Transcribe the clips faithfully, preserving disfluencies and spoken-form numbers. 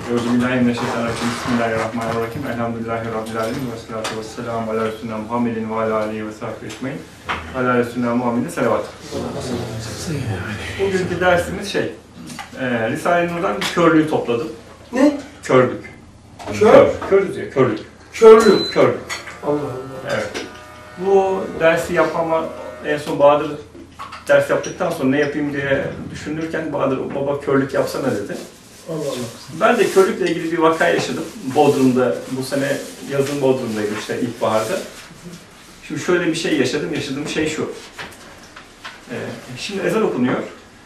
Euzubillahimineşşeytanirracim. Bismillahirrahmanirrahim. Elhamdülillahi Rabbil alemin. Ve salatu ve selamu ala Resulüna Muhammedin ve ala aleyhi ve sahbihi ecmaîn. Ala Resulüna Muhammedin selavat. Bugünkü dersimiz şey, e, Risale-i Nur'dan bir körlüğü topladım. Ne? Körlük. Kör? Kör. Körlük diyor, körlük. Körlük. Körlük. Allah Allah. Evet. Bu dersi yapmama en son Bahadır ders yaptıktan sonra ne yapayım diye düşünürken Bahadır baba körlük yapsana dedi. Allah Allah. Ben de körlükle ilgili bir vaka yaşadım. Bodrum'da, bu sene yazın Bodrum'daydım işte ilkbaharda. Şimdi şöyle bir şey yaşadım, yaşadığım şey şu. Ee, şimdi ezan okunuyor.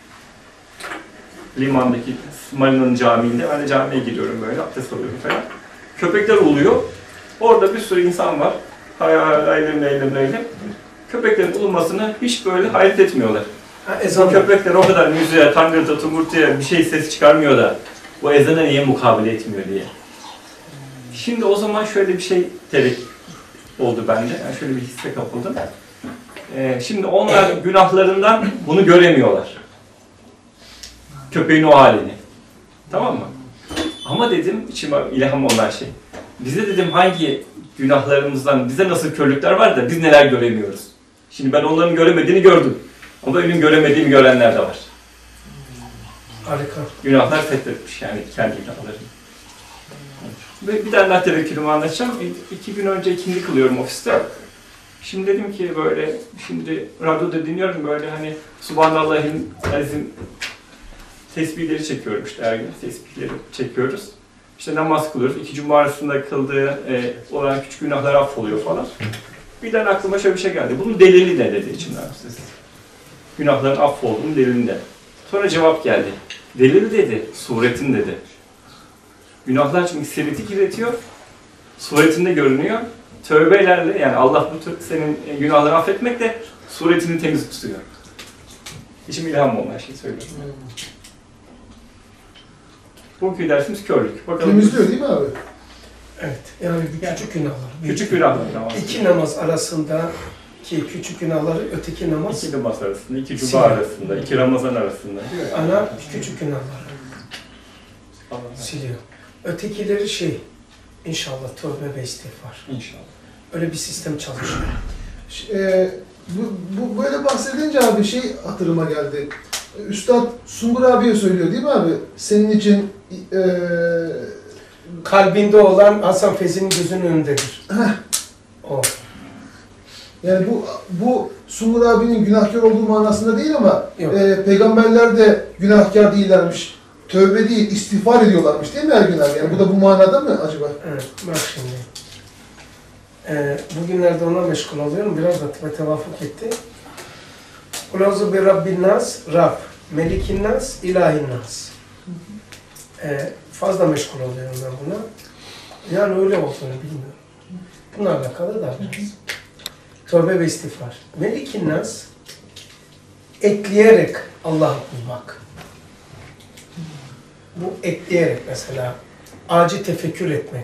Limandaki Marina'nın camiinde, ben de camiye gidiyorum böyle, abdest alıyorum falan. Köpekler uluyor. Orada bir sürü insan var. Hay hay hay eylem eylem eylem. Köpeklerin ulumasını hiç böyle hayret etmiyorlar. Ha, ezan. Köpekler o kadar müziğe, tangırta, tumurtuya bir şey ses çıkarmıyor da bu ezana niye mukabele etmiyor diye. Şimdi o zaman şöyle bir şey terek oldu bende. Yani şöyle bir hisse kapıldım. Ee, şimdi onlar günahlarından bunu göremiyorlar. Köpeğin o halini. Tamam mı? Ama dedim, içime ilham olan şey. Bize dedim hangi günahlarımızdan, bize nasıl körlükler var da biz neler göremiyoruz. Şimdi ben onların göremediğini gördüm. Ama benim göremediğimi görenler de var. Harika. Günahlar setretmiş yani kendi günahlarını. Ve bir tane daha tevekkülümü anlatacağım. İki gün önce ikindi kılıyorum ofiste. Şimdi dedim ki böyle, şimdi radyoda dinliyorum böyle hani Subhanallah'ın azim tesbihleri çekiyorum işte her gün. Tesbihleri çekiyoruz. İşte namaz kılıyoruz. İki cuma arasında kıldığı e, olan küçük günahlar affoluyor falan. Birden aklıma şöyle bir şey geldi. Bunun delili ne dedi içimden siz? Günahların affolduğunun delilinde. Sonra cevap geldi. Delil dedi, suretin dedi. Günahlar çünkü seveti kirletiyor, suretinde görünüyor. Tövbelerle, yani Allah bu tür senin günahları affetmekle suretini temiz tutuyor. İçim ilham olan şey söylüyorum. Bugünkü dersimiz körlük. Bakalım. Temizliyor değil mi abi? Evet. Yani küçük günahlar. Küçük günahlar. İki namaz arasında ki küçük günahları öteki namaz. İki namaz arasında, iki cuma arasında, iki Ramazan arasında. Ana küçük günahları siliyor. Ötekileri şey, inşallah tövbe ve istiğfar. İnşallah. Öyle bir sistem çalışıyor. Ee, bu, bu böyle bahsedince abi şey hatırıma geldi. Üstad Sungur abiye söylüyor değil mi abi? Senin için ee... kalbinde olan Hasan Fezi'nin gözünün önündedir. O. Yani bu bu Sungur abinin günahkar olduğu manasında değil ama e, peygamberler de günahkar değillermiş. Tövbe değil, istiğfar ediyorlarmış değil mi her gün abi? Yani bu da bu manada mı acaba? Evet, bak şimdi. Ee, bugünlerde ona meşgul oluyorum. Biraz da tevafuk etti. Kulâzu bi Rabbin nas, Rab, Melikin nas, İlahin nas. Ee, fazla meşgul oluyorum ben buna. Yani öyle olduğunu bilmiyorum. Bununla alakalı da biraz. Tövbe ve istiğfar. Melikin nas, ekleyerek Allah'ı bulmak. Bu ekleyerek mesela, ağacı tefekkür etmek.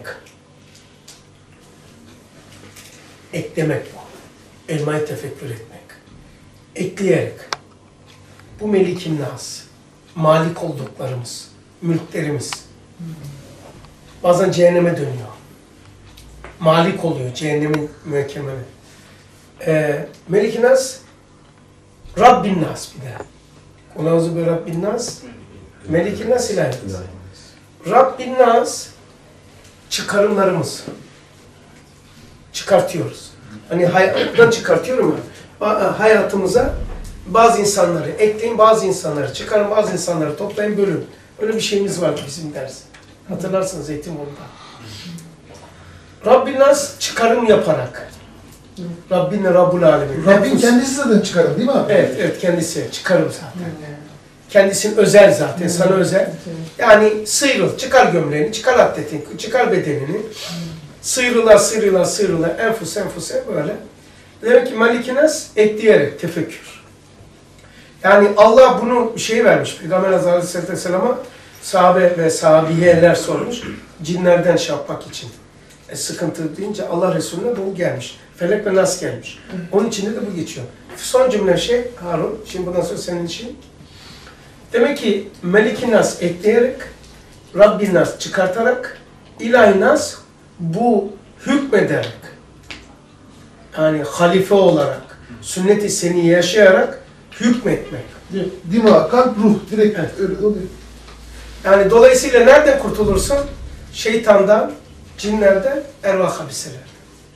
Eklemek bu. Elmayı tefekkür etmek. Ekleyerek. Bu melikin nas. Malik olduklarımız, mülklerimiz. Bazen cehenneme dönüyor. Malik oluyor cehennemin müekkemeli. Ee, melikin nas, Rabbin nas bir de. Kulâzu bi Rabbin nas, Melikin nas ilahi. Rabbin nas, çıkarımlarımız. Çıkartıyoruz. Hani hayattan çıkartıyorum ya, hayatımıza bazı insanları ekleyin, bazı insanları çıkarın, bazı insanları toplayın, bölün. Öyle bir şeyimiz vardı bizim ders. Hatırlarsınız Zeytinburnu'da. Rabbin nas, çıkarım yaparak. Rabbin Rabbul Alemin. Rabbin kendisi zaten çıkarım değil mi abi? Evet, evet kendisi çıkarım zaten. Kendisinin özel zaten, sana özel. Yani sıyrıl, çıkar gömleğini, çıkar atletini, çıkar bedenini. Sıyrıla, sıyrıla, sıyrıla, enfus, enfuse böyle. Demek ki Malikinas ekleyerek tefekkür. Yani Allah bunu şey vermiş, Peygamber Aleyhisselatü Vesselam'a sahabe ve sahabiyeler sormuş, cinlerden şey yapmak için. E, sıkıntı deyince Allah Resulü'ne bu gelmiş. Felek ve Nas gelmiş. Onun içinde de bu geçiyor. Son cümle şey, Harun, şimdi bundan sonra senin için. Demek ki Melikin Nas ekleyerek Rabbin nas çıkartarak, ilahi nas bu hükmederek, yani halife olarak, sünnet-i seni yaşayarak hükmetmek. Dima, kalp, ruh direkt Evet. öyle oluyor. Yani dolayısıyla nereden kurtulursun? Şeytandan, cinlerden, ervah habiselerden.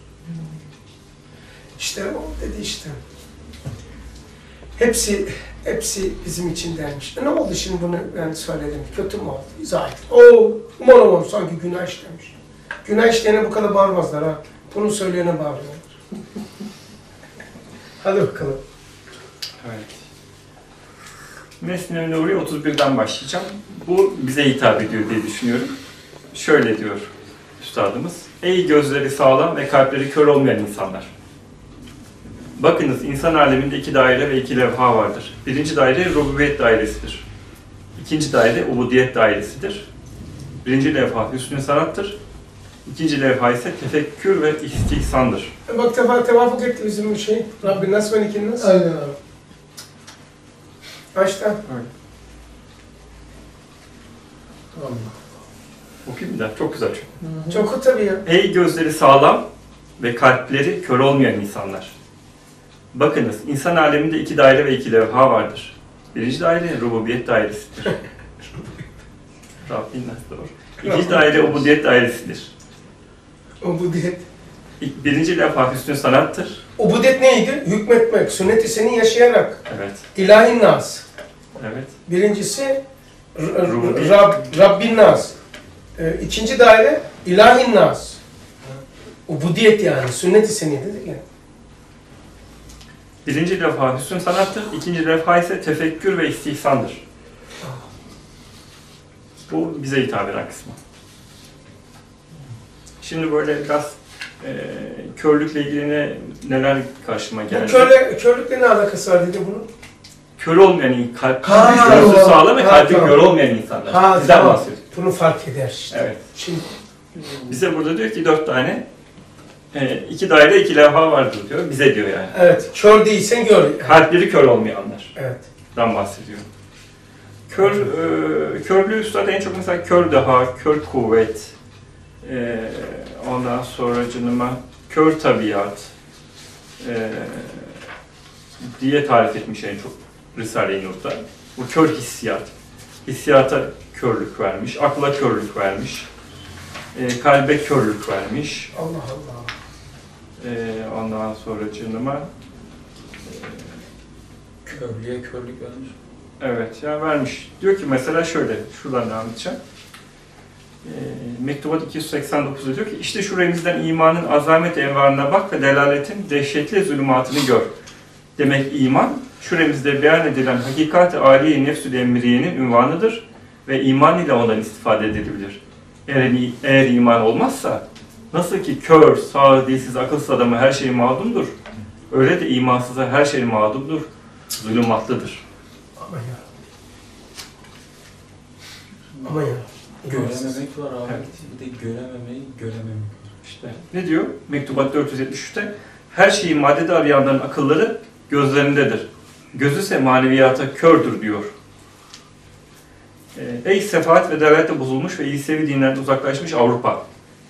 İşte o dedi işte. Hepsi hepsi bizim için dermiş. E ne oldu şimdi bunu ben söyledim. Kötü mü oldu? İzah et. Oo, aman aman sanki günah işlemiş. Günah işleyene bu kadar bağırmazlar ha. Bunu söyleyene bağırıyorlar. Hadi bakalım. Evet. Mesnevi Nuri otuz birden başlayacağım. Bu bize hitap ediyor diye düşünüyorum. Şöyle diyor üstadımız. Ey gözleri sağlam ve kalpleri kör olmayan insanlar! Bakınız insan aleminde iki daire ve iki levha vardır. Birinci daire rububiyet dairesidir. İkinci daire ubudiyet dairesidir. Birinci levha hüsnü sanattır. İkinci levha ise tefekkür ve istihsandır. E bak tefa, tevafuk etti bizim bir şey. Rabbin nas ve nikin nas. Aynen abi. Baştan. Tamam. Okuyayım bir daha. Çok güzel çünkü. Çok tabii ya. Ey gözleri sağlam ve kalpleri kör olmayan insanlar! Bakınız, insan aleminde iki daire ve iki levha vardır. Birinci daire rububiyet dairesidir. Rabbin nas doğru. İkinci daire ubudiyet dairesidir. Ubudiyet. İlk- Birinci levha hüsnü sanattır. Ubudiyet neydi? Hükmetmek, sünnet-i seni yaşayarak. Evet, İlahi nas. evet. Birincisi R- R- Rububiyet. Rab, Rabbin nas. Ee, ikinci daire ilahi nas. Ubudiyet yani, sünnet-i seni dedik ya. Birinci levha hüsnü sanattır. İkinci levha ise tefekkür ve istihsandır. Bu bize hitap eden kısmı. Şimdi böyle biraz e, körlükle ilgili ne, neler karşıma Bu geldi. körle, körlükle ne alakası var dedi bunun? Kör olmayan, kalp, Ha, gözü tamam. sağlam ve Ha, kalbi tamam. kör olmayan insanlar. Ha, Bizden tamam. bahsediyor. Bunu fark eder işte. Evet. Şimdi Bize burada diyor ki dört tane, e, iki daire, iki levha vardır diyor. Bize diyor yani. evet, kör değilsen gör. Kalpleri kör olmayanlar. Evet. Dan bahsediyor. Kör, e, körlüğü üstad en çok mesela kör deha, kör kuvvet, e, ondan sonra canıma kör tabiat e, diye tarif etmiş en çok Risale-i Nur'da. Bu kör hissiyat. Hissiyata körlük vermiş, akla körlük vermiş, e, kalbe körlük vermiş. Allah Allah. E, ondan sonra canıma Körlüğe körlük vermiş. evet, ya vermiş. Diyor ki mesela şöyle, şuradan devam edeceğim. E, Mektubat iki yüz seksen dokuzda diyor ki, işte şu remizden imanın azamet envarına bak ve delaletin dehşetli zulümatını gör. Demek iman, şu remizde beyan edilen hakikat-ı âliye nefsü emriyenin ünvanıdır ve iman ile ondan istifade edilebilir. Eğer, eğer iman olmazsa, nasıl ki kör, sağır, dilsiz, akılsız adama her şey mağdumdur, öyle de imansıza her şey mağdumdur, zulümatlıdır. Aman ya. Aman ya. Görememek var abi. Evet. Bir de görememeyi görememek. İşte ne diyor? Mektubat dört yüz yetmiş üçte her şeyi maddede arayanların akılları gözlerindedir. Gözü ise maneviyata kördür diyor. Ee, Ey sefaat ve devlette bozulmuş ve İsevi dinlerden uzaklaşmış Avrupa.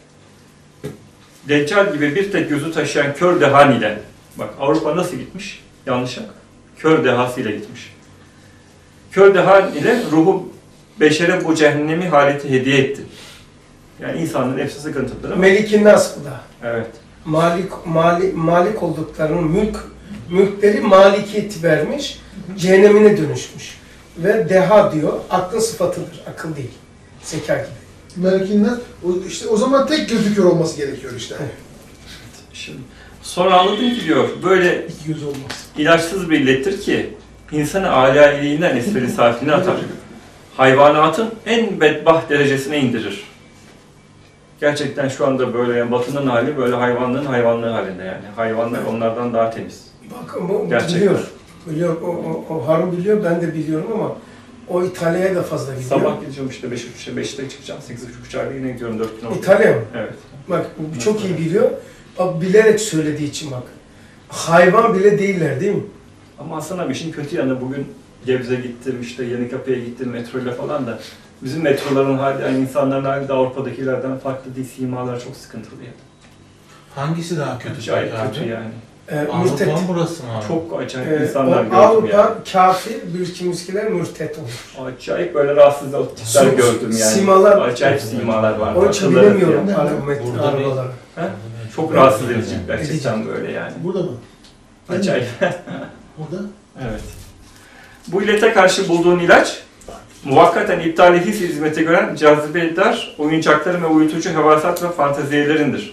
Deccal gibi bir tek gözü taşıyan kör dehan ile, bak Avrupa nasıl gitmiş? Yanlışa. Kör dehasıyla gitmiş. Kör dehan ile ruhu beşere bu cehennemi haleti hediye etti. Yani insanların hepsi sıkıntılı. Melik-i Nas bu da. Evet. Malik, mali, malik olduklarının mülk, mülkleri malikiyet vermiş, cehennemine dönüşmüş. Ve deha diyor, aklın sıfatıdır, akıl değil. Zeka gibi. Melkinden, o, işte o zaman tek gözü kör olması gerekiyor işte. Şimdi sonra anladım ki diyor, böyle İki göz olmaz. ilaçsız bir illettir ki insanı âlâ iliğinden esferi safiline atar. Hayvanatın en bedbaht derecesine indirir. Gerçekten şu anda böyle yani batının hali böyle hayvanlığın hayvanlığı halinde yani. Hayvanlar onlardan daha temiz. Bak bu Gerçekten. biliyor, biliyor, o, o, o Harun biliyor, ben de biliyorum ama o İtalya'ya da fazla gidiyor. Sabah gideceğim işte beş buçukta, beşte çıkacağım, sekiz buçuk uçağıyla yine gidiyorum dört gün oldu. İtalya mı? Evet. Bak bu çok iyi biliyor. Bak bilerek söylediği için bak. Hayvan bile değiller değil mi? Ama Hasan abi işin kötü yanı bugün Gebze gittim, işte Yenikapı'ya gittim metroyla falan da Bizim metroların hali, yani insanların hali de Avrupa'dakilerden farklı değil. Simalar çok sıkıntılı yani. Hangisi daha kötü? Acayip abi? kötü yani. E, mürtet. Avrupa'nın burası mı abi? Çok acayip E, insanlar o gördüm Avrupa yani. kafir, ülkemizkiler mürtet olur. Acayip böyle rahatsız tipler Sim- gördüm yani. simalar- Acayip simalar var. Onun için Akılları bilemiyorum yani. alamet Burada bir- arabaları. Ha? Çok rahatsız edici gerçekten böyle yani. Burada mı? Acayip. Burada. Evet. Bu illete karşı bulduğun ilaç, muvakkaten iptal his hizmeti gören cazibedar oyuncakların ve uyutucu hevasat ve fantaziyelerindir.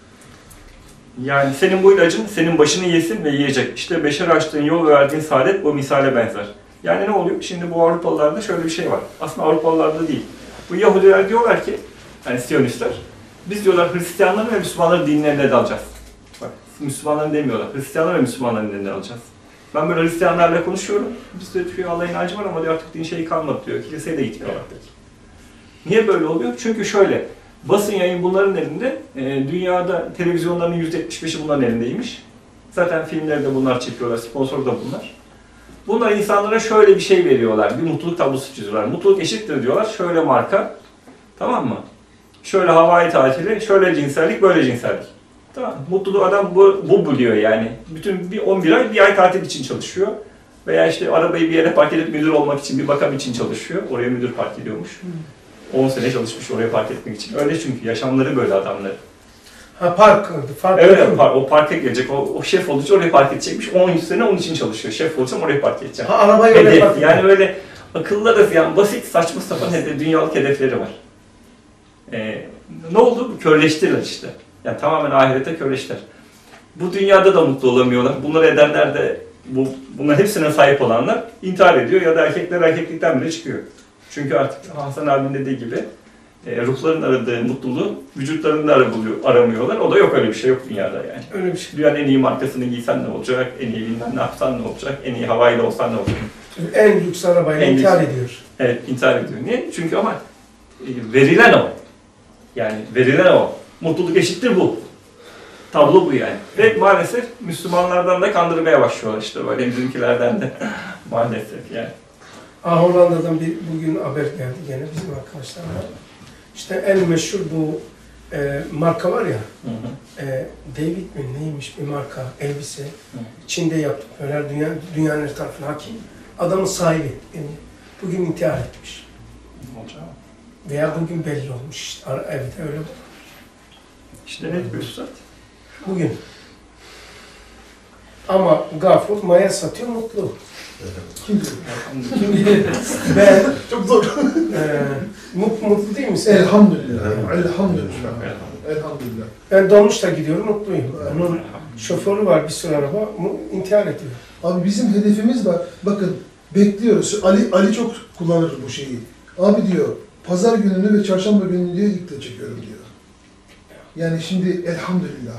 Yani senin bu ilacın senin başını yesin ve yiyecek. İşte beşer açtığın yol ve verdiğin saadet bu misale benzer. Yani ne oluyor? Şimdi bu Avrupalılarda şöyle bir şey var. Aslında Avrupalılarda değil. Bu Yahudiler diyorlar ki, yani Siyonistler, biz diyorlar Hristiyanların ve Müslümanların dinlerine de alacağız. Bak, Müslümanların demiyorlar. Hristiyanlar ve Müslümanların dinlerine alacağız. Ben böyle Hristiyanlarla konuşuyorum. Biz de diyor Allah'a inancı var ama diyor artık din şeyi kalmadı diyor. Kiliseye de gitmiyorlar diyor. Niye böyle oluyor? Çünkü şöyle, basın yayın bunların elinde, e, dünyada televizyonların yüzde yetmiş beşi bunların elindeymiş. Zaten filmleri de bunlar çekiyorlar, sponsor da bunlar. Bunlar insanlara şöyle bir şey veriyorlar, bir mutluluk tablosu çiziyorlar. Mutluluk eşittir diyorlar, şöyle marka, tamam mı? Şöyle havai tatili, şöyle cinsellik, böyle cinsellik. Tamam, mutluluğu adam bu, bu buluyor yani. Bütün bir on bir ay, bir ay tatil için çalışıyor. Veya işte arabayı bir yere park edip müdür olmak için, bir bakam için çalışıyor. Oraya müdür park ediyormuş. on sene çalışmış oraya park etmek için. Öyle çünkü yaşamları böyle adamları. Ha park, fark Evet, ediyor mu? par- o parka gelecek, o, o şef olacak, oraya park edecekmiş. on sene onun için çalışıyor. Şef olacağım, oraya park edeceğim. Ha arabayı öyle Hedef, park ediyor. yani öyle akıllılarız yani basit, saçma sapan hedef, dünyalık hedefleri var. Ee, ne oldu? Körleştiler işte. Yani tamamen ahirete körleştiler. Bu dünyada da mutlu olamıyorlar. Bunları edenler de, bu, bunların hepsine sahip olanlar intihar ediyor ya da erkekler erkeklikten bile çıkıyor. Çünkü artık Hasan abinin dediği gibi e, ruhların aradığı mutluluğu vücutlarında arabuluyor, aramıyorlar. O da yok, öyle bir şey yok dünyada yani. Öyle bir şey. Dünyanın en iyi markasını giysen ne olacak, en iyi bilmem ne yapsan ne olacak, en iyi havayla olsan ne olacak? En lüks arabayla En intihar lüks. ediyor. Evet, intihar ediyor. Niye? Çünkü ama e, verilen o. Yani verilen o. Mutluluk eşittir bu. Tablo bu yani. Ve maalesef Müslümanlardan da kandırmaya başlıyorlar işte böyle bizimkilerden de maalesef yani. Ah Hollanda'dan bir bugün haber geldi gene bizim arkadaşlarla. İşte en meşhur bu e, marka var ya, Hı hı. e, David mi neymiş bir marka, elbise. Çin'de yaptıkları, dünya, dünyanın her tarafına hakim. Adamın sahibi yani bugün intihar etmiş. Olacak. Veya bugün belli olmuş işte. Ara- Evet öyle. İşte ne diyor Üstad? Bugün. Ama Gafur maya satıyor mutlu. Kim diyor? Ben Çok zor. e, mut, mutlu değil misin? Elhamdülillah. Elhamdülillah. Elhamdülillah. Ben dolmuşta gidiyorum mutluyum. Onun şoförü var bir sürü araba mu- intihar ediyor. Abi bizim hedefimiz var. Bakın bekliyoruz. Ali Ali çok kullanır bu şeyi. Abi diyor, pazar gününü ve çarşamba gününü diyor iple çekiyorum diyor. Yani şimdi elhamdülillah.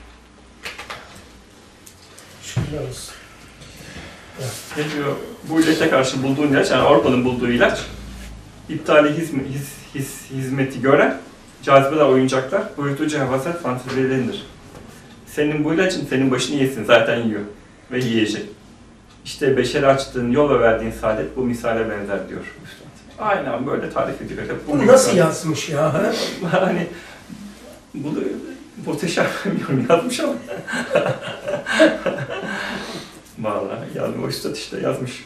Şükürler olsun. Ne diyor? Bu illete karşı bulduğun ilaç, yani Avrupa'nın bulduğu ilaç, iptali hizm his, his, hizmeti gören cazibeler oyuncaklar, uyutucu havasat fantezilerindir. Senin bu ilacın senin başını yesin, zaten yiyor ve yiyecek. İşte beşeri açtığın yol ve verdiğin saadet bu misale benzer diyor Üstad. Aynen böyle tarif ediyor. Hep Bunu nasıl yazmış ya? Ha? Hani bunu muhteşem bilmiyorum yazmış ama. Vallahi yani o Üstad işte yazmış.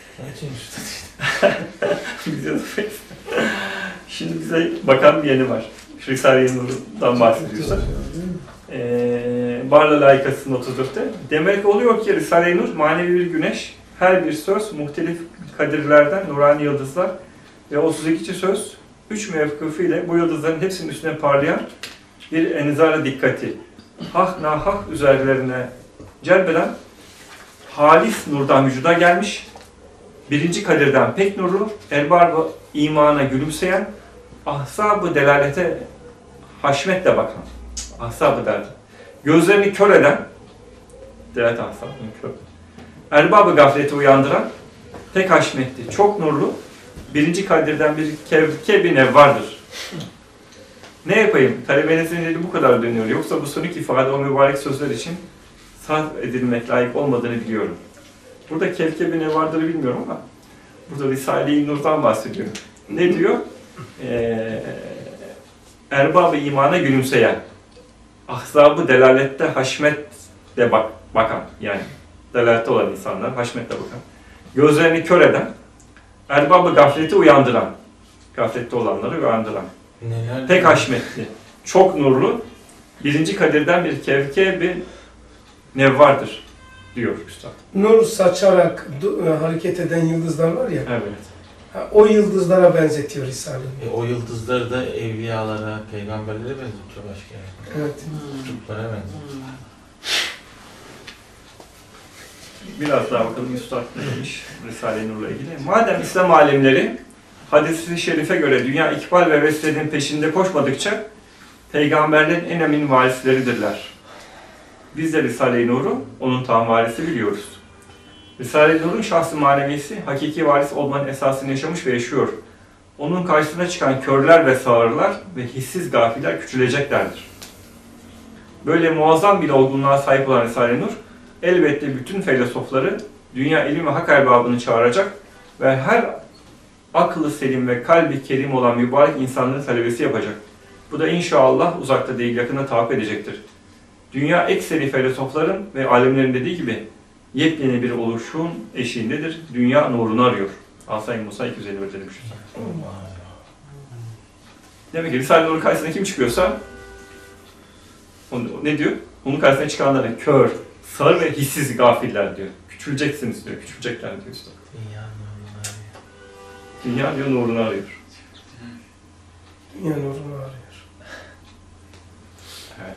Biz yazamayız. Şimdi bize bakan bir yeni var. Risale-i Nur'dan bahsediyorsa. Ee, Barla layıkasının otuz dörtte. Demek oluyor ki Risale-i Nur manevi bir güneş, her bir söz muhtelif kadirlerden nurani yıldızlar ve otuz iki söz üç mevkıfıyla bu yıldızların hepsinin üstüne parlayan bir enzar dikkati, hak nahak üzerlerine celbeden halis nurdan vücuda gelmiş, birinci kadirden pek nurlu, erbab-ı imana gülümseyen, ahsab-ı delalete haşmetle bakan, ahsab-ı derdi, gözlerini kör eden, delalet ahsabını kör, erbab-ı gafleti uyandıran, tek haşmetli, çok nurlu, birinci kadirden bir kevke-i nevvardır. Ne yapayım? Talebenizin eli bu kadar dönüyor. Yoksa bu sonik ifade o mübarek sözler için sarf edilmek layık olmadığını biliyorum. Burada kevke-i nevvardır'ı bilmiyorum ama burada Risale-i Nur'dan bahsediyor. Ne diyor? Ee, erbab-ı imana gülümseyen, ahzab-ı delalette haşmetle bak, bakan, yani delalette olan insanlar, haşmetle bakan, gözlerini kör eden, erbab-ı gafleti uyandıran, gaflette olanları uyandıran, Neler pek haşmetli, çok nurlu, birinci kadirden bir kevke-bir nevvardır, diyor Üstad. Nur saçarak du- hareket eden yıldızlar var ya, Evet. ha, o yıldızlara benzetiyor Risale-i Nur. E, o yıldızları da evliyalara, peygamberlere benzetiyor başka yani. Evet. Kutuplara benzetiyor. Biraz daha bakalım Üstad ne demiş Risale-i Nur'la ilgili. Madem İslam alimleri hadis-i şerife göre dünya ikbal ve veslenin peşinde koşmadıkça peygamberlerin en emin varisleridirler. Biz de Risale-i Nur'u onun tam varisi biliyoruz. Risale-i Nur'un şahs-ı manevisi hakiki varis olmanın esasını yaşamış ve yaşıyor. Onun karşısına çıkan körler ve sağırlar ve hissiz gafiller küçüleceklerdir. Böyle muazzam bir olgunluğa sahip olan Risale-i Nur, elbette bütün filozofları dünya ilim ve hak erbabını çağıracak ve her akıllı selim ve kalbi kerim olan mübarek insanların talebesi yapacak. Bu da inşallah uzakta değil yakında tahakkuk edecektir. Dünya ekseri filozofların ve alimlerin dediği gibi yepyeni bir oluşum eşiğindedir. Dünya nurunu arıyor. Asay Musa iki yüz elli bir demiş. Demek ki Risale-i Nur karşısına kim çıkıyorsa onu, ne diyor? Onun karşısına çıkanlara kör, sağır ve hissiz gafiller diyor. Küçüleceksiniz diyor, küçülecekler diyor işte. Dünya diyor nurunu arıyor. Dünya nurunu arıyor. Evet.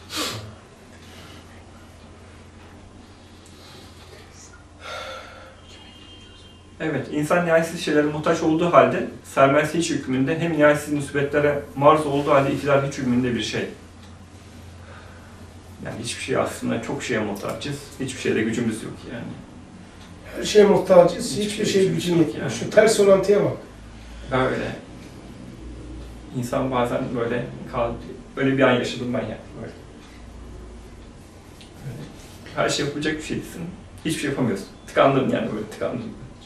Evet, insan nihayetsiz şeylere muhtaç olduğu halde sermayesi hiç hükmünde, hem nihayetsiz musibetlere maruz olduğu halde iktidar hiç hükmünde bir şey. Yani hiçbir şey aslında çok şeye muhtaçız, hiçbir şeyde gücümüz yok yani. Her şeye muhtacız, Hiçbir hiçbir şey şey gücümüz gücün yok yok. yani. Şu ters orantıya bak. Böyle. İnsan bazen böyle kal, böyle bir an yaşadım ben yani. Böyle. Böyle. Her şey yapacak bir şeysin, hiçbir şey yapamıyorsun. Tıkandım yani böyle tıkandım.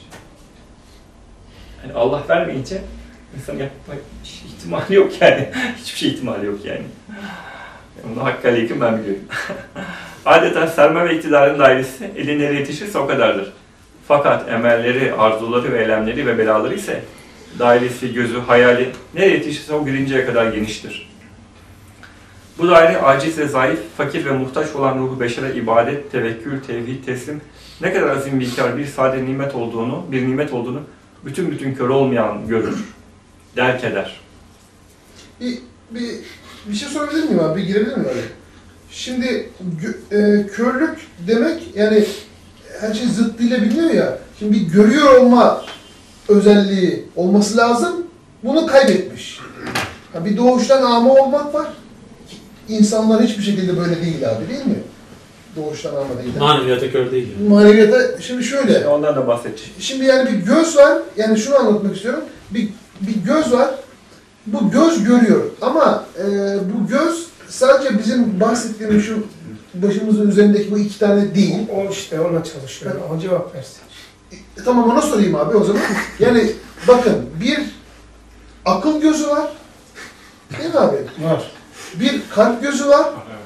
Yani Allah vermeyince insan yapma ihtimali yok yani. Hiçbir şey ihtimali yok yani. Onu hakkıyla yakın ben biliyorum. Adeta sermaye ve iktidarın dairesi eli nereye yetişirse o kadardır. Fakat emelleri, arzuları ve eylemleri ve belaları ise dairesi, gözü, hayali nereye yetişirse o girinceye kadar geniştir. Bu daire aciz ve zayıf, fakir ve muhtaç olan ruhu beşere ibadet, tevekkül, tevhid, teslim ne kadar azim bir ikrar, bir sade nimet olduğunu, bir nimet olduğunu bütün bütün kör olmayan görür, derk eder. Bir, bir, bir şey sorabilir miyim abi? Bir girebilir miyim abi? Şimdi gö- e, körlük demek yani her şey zıttıyla biliniyor ya. Şimdi bir görüyor olma özelliği olması lazım. Bunu kaybetmiş. Ha, bir doğuştan ama olmak var. İnsanlar hiçbir şekilde böyle değil abi, değil mi? Doğuştan ama değil. Maneviyata kör değil. Yani. Maneviyata şimdi şöyle. Ondan da bahsedeceğim. Şimdi yani bir göz var, yani şunu anlatmak istiyorum. Bir, bir göz var, bu göz görüyor ama e, bu göz sadece bizim bahsettiğimiz şu başımızın üzerindeki bu iki tane değil. O işte ona çalışıyor. O cevap versin. E, tamam ona sorayım abi o zaman. Yani bakın bir akıl gözü var, değil mi abi? Var. Bir kalp gözü var.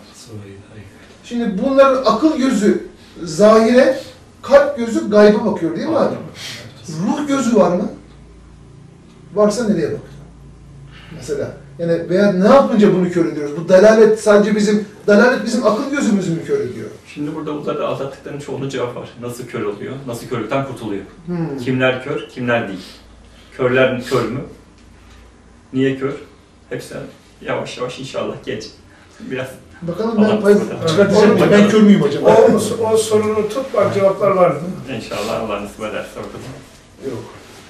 Şimdi bunların akıl gözü zahire, kalp gözü gayba bakıyor değil mi abi? Ruh gözü var mı? Varsa nereye bakıyor? Mesela yani veya ne yapınca bunu kör ediyoruz? Bu dalalet sadece bizim, dalalet bizim akıl gözümüzü mü kör ediyor? Şimdi burada bunları anlattıklarının çoğunun cevap var. Nasıl kör oluyor, nasıl körlükten kurtuluyor? Hmm. Kimler kör, kimler değil? Körler kör mü? Niye kör? Hepsi yavaş yavaş inşallah geç. Biraz Bakalım ben Allah pay kısmet. çıkartacağım mı? Ben kör müyüm acaba? O, o sorunu tut bak cevaplar vardı. inşallah Allah nasip ederse bakalım. Yok.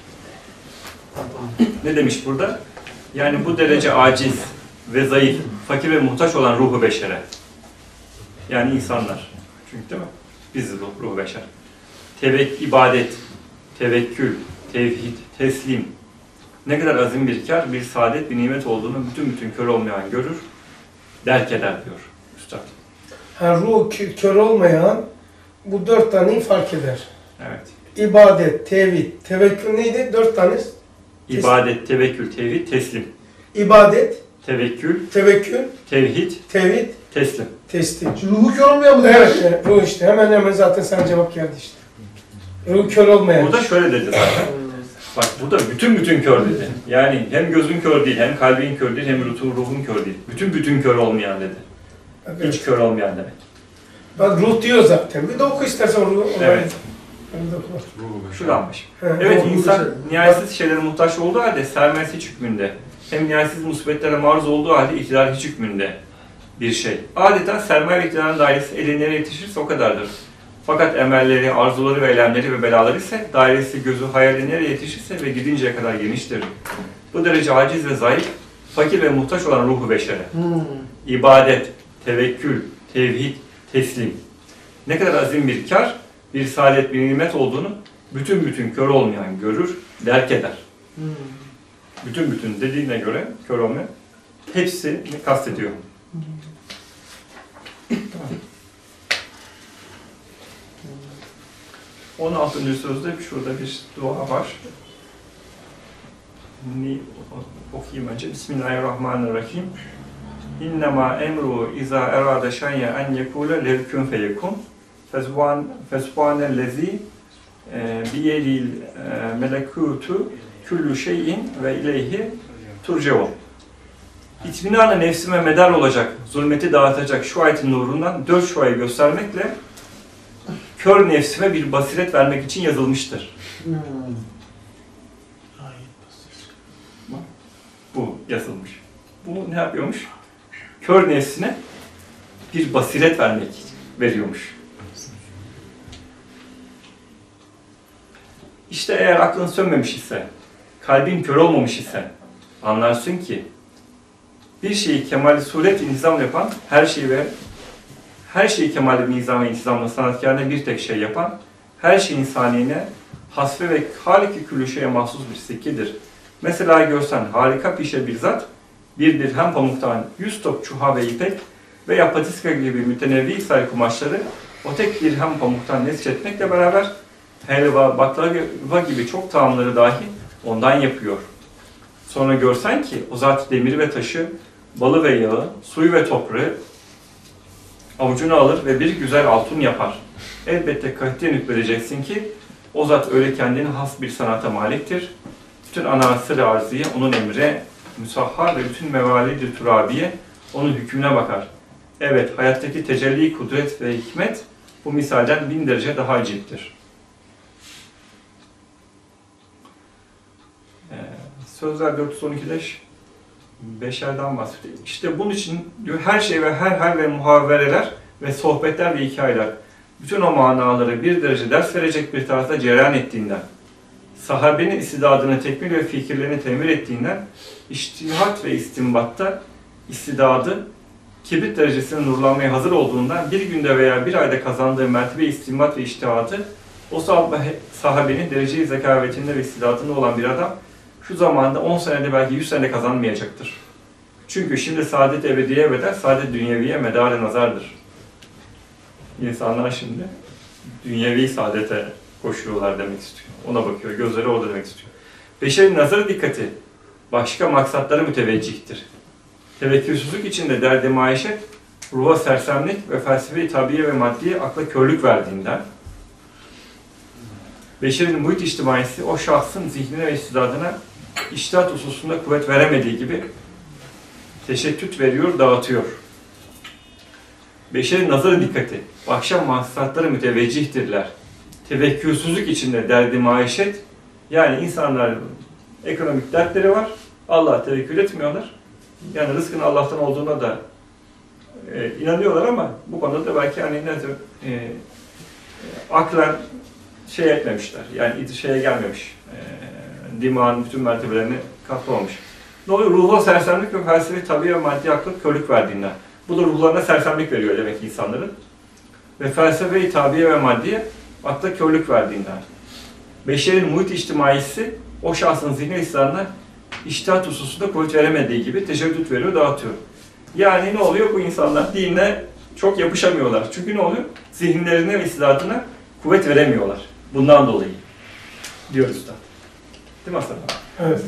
Ne demiş burada? Yani bu derece aciz ve zayıf, fakir ve muhtaç olan ruhu beşere. Yani insanlar. Çünkü değil mi? Biz ruh, ruhu beşer. Tevek, ibadet, tevekkül, tevhid, teslim. Ne kadar azim bir kar, bir saadet, bir nimet olduğunu bütün bütün kör olmayan görür, derk eder diyor Üstad. Ha, ruh kö- kör olmayan bu dört taneyi fark eder. Evet. İbadet, tevhid, tevekkül neydi? Dört tane. İbadet, tevekkül, tevhid, teslim. İbadet, Tevekkül, tevekkül, tevhid, tevhid, teslim. teslim. Şu ruhu kör olmayan mı? Evet, evet, bu işte. Hemen hemen zaten sana cevap geldi işte. Ruh kör olmayan. Burada şöyle dedi zaten. Bak burada bütün bütün kör dedi. Yani hem gözün kör değil, hem kalbin kör değil, hem ruhun, ruhun kör değil. Bütün bütün kör olmayan dedi. Evet. Hiç kör olmayan demek. Bak ruh diyor zaten. Bir de oku istersen ruhu. Evet. Ben de oku. Şuranmış. He, Evet, Ruhu insan şey- nihayetsiz şeylere muhtaç olduğu halde sermayesi hiç hükmünde. Hem nihayetsiz musibetlere maruz olduğu halde iktidar hiç hükmünde bir şey. Adeta sermaye ve iktidarın dairesi eline yetişirse o kadardır. Fakat emelleri, arzuları ve eylemleri ve belaları ise dairesi, gözü, hayali nereye yetişirse ve gidinceye kadar geniştir. Bu derece aciz ve zayıf, fakir ve muhtaç olan ruhu beşere. Hmm. İbadet, tevekkül, tevhid, teslim. Ne kadar azim bir kar, bir saadet, bir nimet olduğunu bütün bütün kör olmayan görür, derk eder. Hmm. Bütün bütün dediğine göre kör olmayan hepsini kastediyor. on altıncı sözde şurada bir dua var. Ni okuyayım önce. Bismillahirrahmanirrahim. İnnemâ emru izâ erâde şey'en en yekûle levkün feyekun. Fezvan fesvanellezî biyedil melekûtu küllü şeyin ve ileyhi turceun. İtminanı nefsime medar olacak, zulmeti dağıtacak şu ayetin nurundan dört şuayı göstermekle kör nefsime bir basiret vermek için yazılmıştır. Hmm. Bu yazılmış. Bu ne yapıyormuş? Kör nefsine bir basiret vermek için veriyormuş. İşte eğer aklın sönmemiş ise, kalbin kör olmamış ise anlarsın ki bir şeyi kemal-i suret intizam yapan, her şeyi ve her şeyi kemal-i nizam ve intizamla sanatkarına bir tek şey yapan, her şeyin saniyine, hasfe ve halik-i küllü şeye mahsus bir sikkedir. Mesela görsen harika pişe bir zat, bir dirhem pamuktan yüz top çuha ve ipek veya patiska gibi mütenevvi sayı kumaşları o tek dirhem pamuktan nesçetmekle beraber helva, baklava gibi çok taamları dahi ondan yapıyor. Sonra görsen ki o zat demiri ve taşı, balı ve yağı, suyu ve toprağı avucuna alır ve bir güzel altın yapar. Elbette katiyen hükmedeceksin ki o zat öyle kendine has bir sanata maliktir. Bütün anasır-ı arziye onun emre, müsahhar ve bütün mevalid-i turabiye onun hükmüne bakar. Evet, hayattaki tecelli, kudret ve hikmet bu misalden bin derece daha aciptir. Ee, Sözler dört yüz on ikide beşerden bahsediyor. İşte bunun için diyor, her şey ve her hal ve muhavereler ve sohbetler ve hikayeler bütün o manaları bir derece ders verecek bir tarzda cereyan ettiğinden, sahabenin istidadını tekmil ve fikirlerini temir ettiğinden, içtihat ve istinbatta istidadı kibrit derecesine nurlanmaya hazır olduğundan bir günde veya bir ayda kazandığı mertebe istinbat ve içtihadı o sahabenin derece-i zekavetinde ve istidadında olan bir adam şu zamanda on senede belki yüz senede kazanmayacaktır. Çünkü şimdi saadet ebediye bedel, saadet dünyeviye medar-ı nazardır. İnsanlar şimdi dünyevi saadete koşuyorlar demek istiyor. Ona bakıyor, gözleri orada demek istiyor. Beşerin nazarı dikkati başka maksatlara müteveccihtir. Tevekkülsüzlük içinde derdi maişet, ruha sersemlik ve felsefe-i tabiye ve maddiye akla körlük verdiğinden, beşerin muhit içtimaisi o şahsın zihnine ve istidadına içtihat hususunda kuvvet veremediği gibi teşettüt veriyor, dağıtıyor. Beşerin nazarı dikkati, başka maksatları müteveccihtirler. Tevekkülsüzlük içinde derdi maişet, yani insanların ekonomik dertleri var, Allah'a tevekkül etmiyorlar. Yani rızkın Allah'tan olduğuna da e, inanıyorlar ama bu konuda da belki hani nedir, e, e, aklen şey etmemişler, yani şeye gelmemiş, e, dimağın bütün mertebelerini katlamamış. Ne oluyor? Ruhuna sersemlik ve felsefi tabi ve maddi aklı körlük verdiğinden. Bu da ruhlarına sersemlik veriyor demek insanların. Ve felsefe-i tabiye ve maddiye akla körlük verdiğinden. Beşerin muhit içtimaisi o şahsın zihni istidadına içtihat hususunda kuvvet veremediği gibi teşebbüt veriyor, dağıtıyor. Yani ne oluyor? Bu insanlar dinle çok yapışamıyorlar. Çünkü ne oluyor? Zihinlerine ve istidadına kuvvet veremiyorlar. Bundan dolayı. Diyor Üstad. Değil mi Hasan abi? Evet.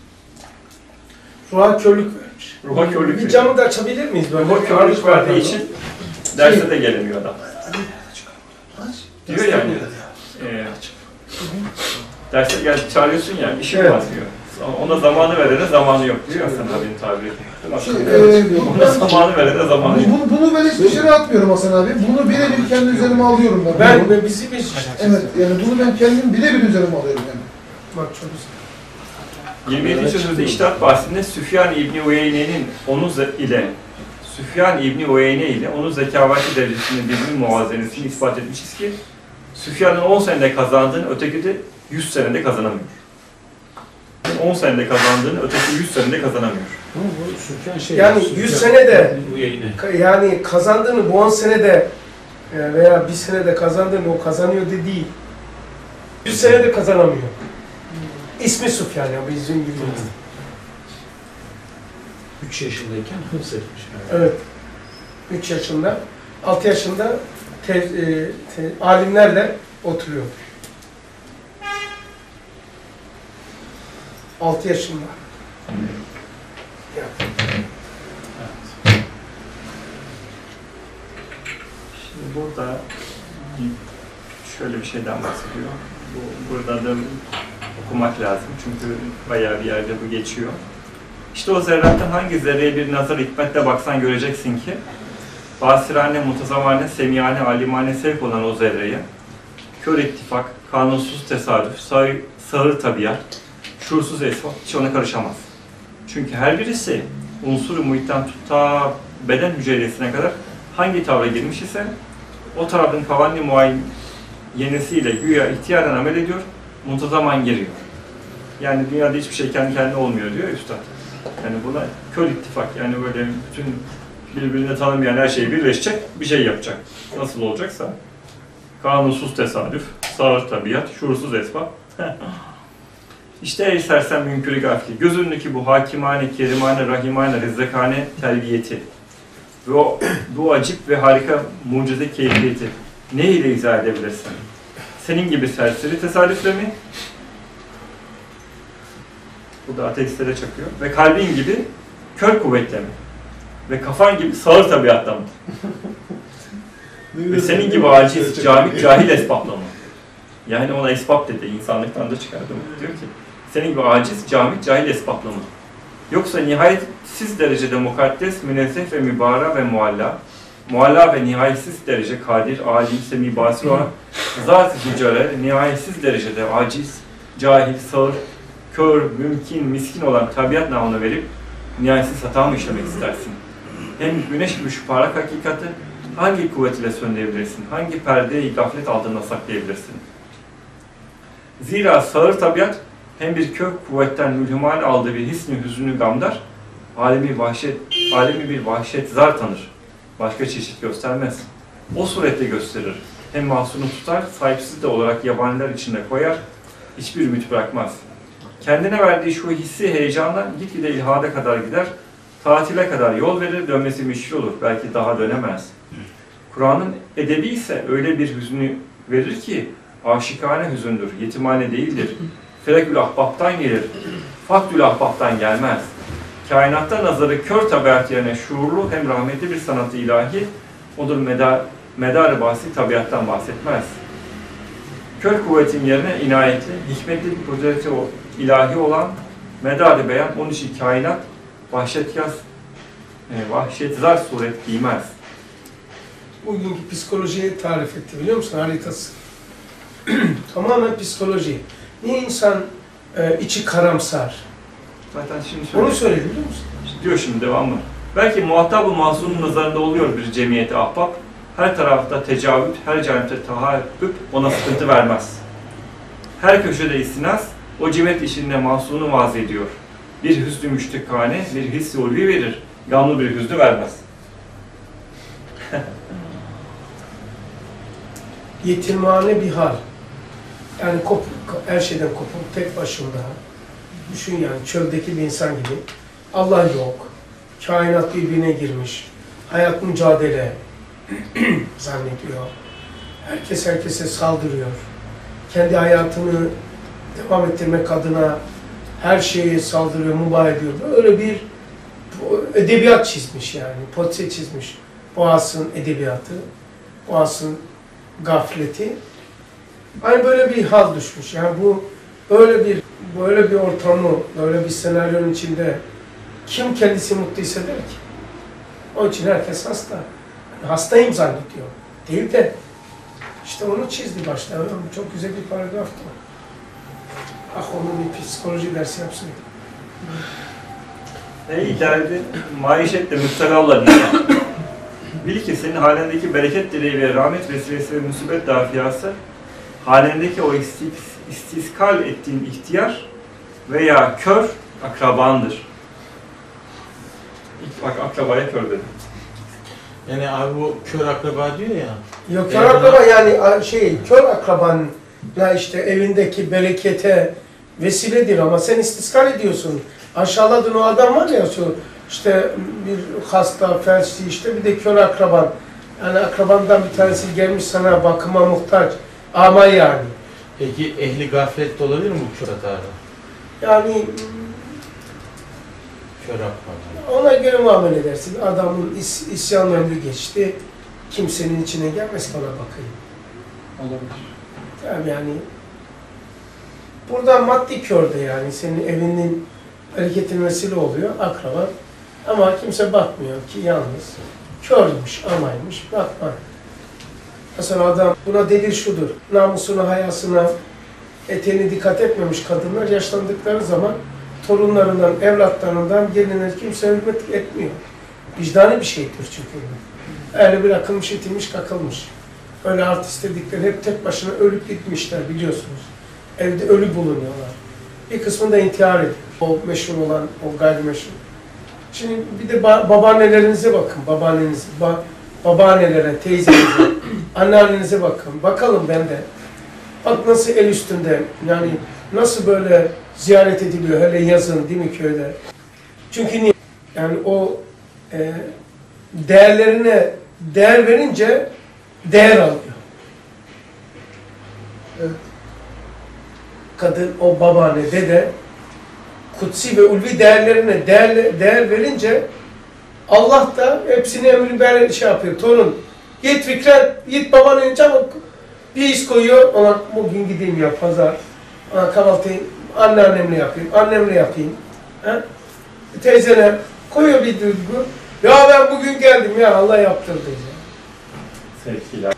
Ruha körlük vermiş. Ruha körlük Bir veriyor. camı da açabilir miyiz böyle? Ruha körlük verdiği için derse de gelemiyor adam. Diyor yani. E, derse gel çağırıyorsun ya, işim Evet. var diyor. Ona zamanı verene zamanı yok diyor Hasan abinin tabiri. Şey, Değil mi? e, bu- Ona ben- zamanı verene zamanı yok. Bunu, bunu ben hiç dışarı atmıyorum Hasan abi. Bunu birebir kendi üzerime alıyorum ben. Ben, Bunu- ben bizi bir Evet, yani bunu ben kendim birebir üzerime alıyorum yani. Bak çok güzel. yirmi yedinci sözde İçtihat bahsinde Süfyan İbni Uyeyne'nin onu ze- ile Süfyan İbni Uyeyne ile onun zekavati derecesinde birbirinin muvazenesini ispat etmişiz ki Süfyan'ın on senede kazandığını öteki de yüz senede kazanamıyor. on senede kazandığını öteki yüz senede kazanamıyor. Bu, bu Süfyan şey. Yani Süfyan- yüz senede Bu yayını. Ka- yani kazandığını bu on senede e, veya bir senede kazandığını o kazanıyor de değil. yüz senede kazanamıyor. İsmi Süfyan ya bizim bildiğimiz. üç yaşındayken hıfz etmiş. Evet. üç yaşında, altı yaşında te, e, te, alimlerle oturuyor. altı yaşında. Yani. Şimdi burada şöyle bir şeyden bahsediyor. Bu, burada da okumak lazım çünkü bayağı bir yerde bu geçiyor. İşte o zerrattan hangi zerreye bir nazar hikmetle baksan göreceksin ki basirane, mutazamane, semiyane, alimane sevk olan o zerreye kör ittifak, kanunsuz tesadüf, sağır, sağır tabiat, şuursuz esvap hiç ona karışamaz. Çünkü her birisi unsur-u muhitten tut ta beden hücresine kadar hangi tavra girmiş ise o tavrın kavanni muayyenesiyle güya ihtiyaren amel ediyor, muntazaman giriyor. Yani dünyada hiçbir şey kendi kendine olmuyor diyor Üstad. Yani buna kör ittifak, yani böyle bütün birbirini tanımayan her şey birleşecek, bir şey yapacak. Nasıl olacaksa. Kanunsuz tesadüf, sağır tabiat, şuursuz esbab. İşte ey sersem münkürü gafli, göz önündeki bu hakimane, kerimane, rahimane, rezzekane terbiyeti ve o bu acip ve harika mucize keyfiyeti ne ile izah edebilirsin? Senin gibi serseri tesadüfle mi? Bu da ateistlere çakıyor. Ve kalbin gibi kör kuvvetle mi? Ve kafan gibi sağır tabiatla mı? Ve senin gibi aciz, cahil, cahil esbabla mı? Yani ona esbab dedi, insanlıktan da çıkardım. Diyor ki, senin gibi aciz, cahil, cahil esbabla mı? Yoksa nihayetsiz derecede mukaddes, münezzeh ve mübara ve mualla, mualla ve nihayetsiz derece kadir, alim, semi, basir olan zat-ı zücare, nihayetsiz derecede aciz, cahil, sağır, kör, mümkün, miskin olan tabiat namını verip nihayetsiz hata mı işlemek istersin? Hem güneş gibi şu parlak hakikati hangi kuvvet ile söndürebilirsin? Hangi perdeyi gaflet altında saklayabilirsin? Zira sağır tabiat hem bir kök kuvvetten mülhümal aldığı bir hisni hüznü gamdar, alemi vahşet, alemi bir vahşet zar tanır. Başka çeşit göstermez. O surette gösterir. Hem mahsunu tutar, sahipsiz de olarak yabaniler içinde koyar, hiçbir ümit bırakmaz. Kendine verdiği şu hissi heyecanla gitgide ilhada kadar gider, tatile kadar yol verir, dönmesi müşkil olur, belki daha dönemez. Kur'an'ın edebi ise öyle bir hüznü verir ki, aşikane hüzündür, yetimane değildir. Felekül ahbaptan gelir, faktül ahbaptan gelmez. Kainatta nazarı kör tabiat yerine şuurlu hem rahmetli bir sanatı ilahi, odur medar, medar-ı bahsi tabiattan bahsetmez. Kör kuvvetin yerine inayetli, hikmetli bir kudreti ilahi olan medar-ı beyan, onun için kainat vahşetkâr, e, vahşetzar suret giymez. Bugünkü psikolojiyi tarif etti biliyor musun haritası? Tamamen psikoloji. Niye insan e, içi karamsar? Zaten şimdi Onu söyle. söyledi biliyor musun? Diyor şimdi devamlı. Belki muhatap-ı mahzunun nazarında oluyor bir cemiyeti ahbap. Her tarafta tecavüt, her canipte tahabbüp ona sıkıntı vermez. Her köşede istinaz, o cemiyet işinde mahzunu vaz ediyor. Bir hüsnü müştekane, bir hissi ulvi verir. Gamlı bir hüznü vermez. Yetimhane bir hal. Yani kopuk, her şeyden kopuk, tek başında. Düşün yani çöldeki bir insan gibi. Allah yok. Kainat birbirine girmiş. Hayat mücadele zannediyor. Herkes herkese saldırıyor. Kendi hayatını devam ettirmek adına her şeye saldırıyor, mübah ediyor. Öyle bir edebiyat çizmiş yani, portre çizmiş. Boğaz'ın edebiyatı, Boğaz'ın gafleti. Aynı böyle bir hal düşmüş. Yani bu böyle bir böyle bir ortamı, böyle bir senaryonun içinde kim kendisi mutlu hisseder ki? Onun için herkes hasta. Hastayım zannediyor. Değil de işte onu çizdi başta. Çok güzel bir paragraftı. Ah onu bir psikoloji dersi yapsaydı. Ey idarede maişetle müptela olan insan. Bil ki senin halindeki bereket dileği ve rahmet vesilesi ve musibet dafiyası, halindeki o istis, istiskal ettiğin ihtiyar veya kör akrabandır. İlk bak akrabaya kör dedim. Yani abi bu kör akraba diyor ya. Yok kör akraba yani şey kör akrabanla işte evindeki berekete vesiledir ama sen istiskal ediyorsun. Aşağıladığın o adam var ya şu işte bir hasta, felçli işte bir de kör akraban. Yani akrabandan bir tanesi gelmiş sana bakıma muhtaç. Ama yani. Peki ehli gaflet de olabilir mi bu kör hatada? Yani Kör akraba. ona göre muamele edersin. Adamın is, isyan ömrü geçti. Kimsenin içine gelmez bana bakayım. Olabilir. Yani burada maddi körde yani senin evinin hareketin vesile oluyor akraba. Ama kimse bakmıyor ki yalnız. Körmüş, amaymış, bakma. Mesela adam buna delil şudur. Namusuna, hayasına, eteğine dikkat etmemiş kadınlar yaşlandıkları zaman torunlarından, evlatlarından gelinir kimse hürmet etmiyor. Vicdani bir şeydir çünkü bu. Öyle bırakılmış, itilmiş, kakılmış. Öyle artist dedikleri hep tek başına ölüp gitmişler biliyorsunuz. Evde ölü bulunuyorlar. Bir kısmı da intihar ediyor. O meşhur olan, o gayrimeşhur. Şimdi bir de ba babaannelerinize bakın, babaannenize, ba babaannelere, teyzenize, anneannenize bakın. Bakalım ben de. Bak nasıl el üstünde, yani nasıl böyle ziyaret ediliyor hele yazın değil mi köyde? Çünkü niye? Yani o e, değerlerine değer verince değer alıyor. Evet. Kadın, o babaanne, dede kutsi ve ulvi değerlerine değer, değer verince Allah da hepsini emri böyle şey yapıyor. Torun, git Fikret, git babanın çabuk bir iş koyuyor. Ona bugün gideyim ya pazar. Ona kahvaltıyı anneannemle yapayım, annemle yapayım. He? Teyzeler koyuyor bir duygu. Ya ben bugün geldim ya Allah yaptırdı. Sevgiler.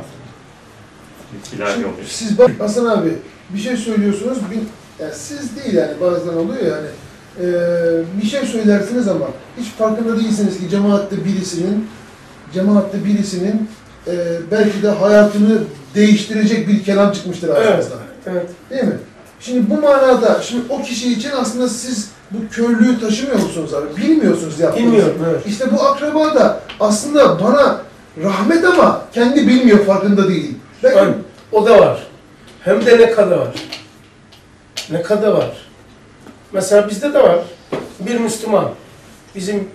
Sevgiler Şimdi yok. siz bak Hasan abi bir şey söylüyorsunuz. Bir, yani siz değil yani bazen oluyor yani. Ee, bir şey söylersiniz ama hiç farkında değilsiniz ki cemaatte birisinin cemaatte birisinin e, belki de hayatını değiştirecek bir kelam çıkmıştır Evet, ağzınızdan. evet. Değil mi? Şimdi bu manada şimdi o kişi için aslında siz bu körlüğü taşımıyor musunuz abi? Bilmiyorsunuz yaptığınızı. Bilmiyorum, evet. İşte bu akraba da aslında bana rahmet ama kendi bilmiyor, farkında değil. Belki Yani o da var. Hem de ne kadar var. Ne kadar var. Mesela bizde de var. Bir Müslüman. Bizim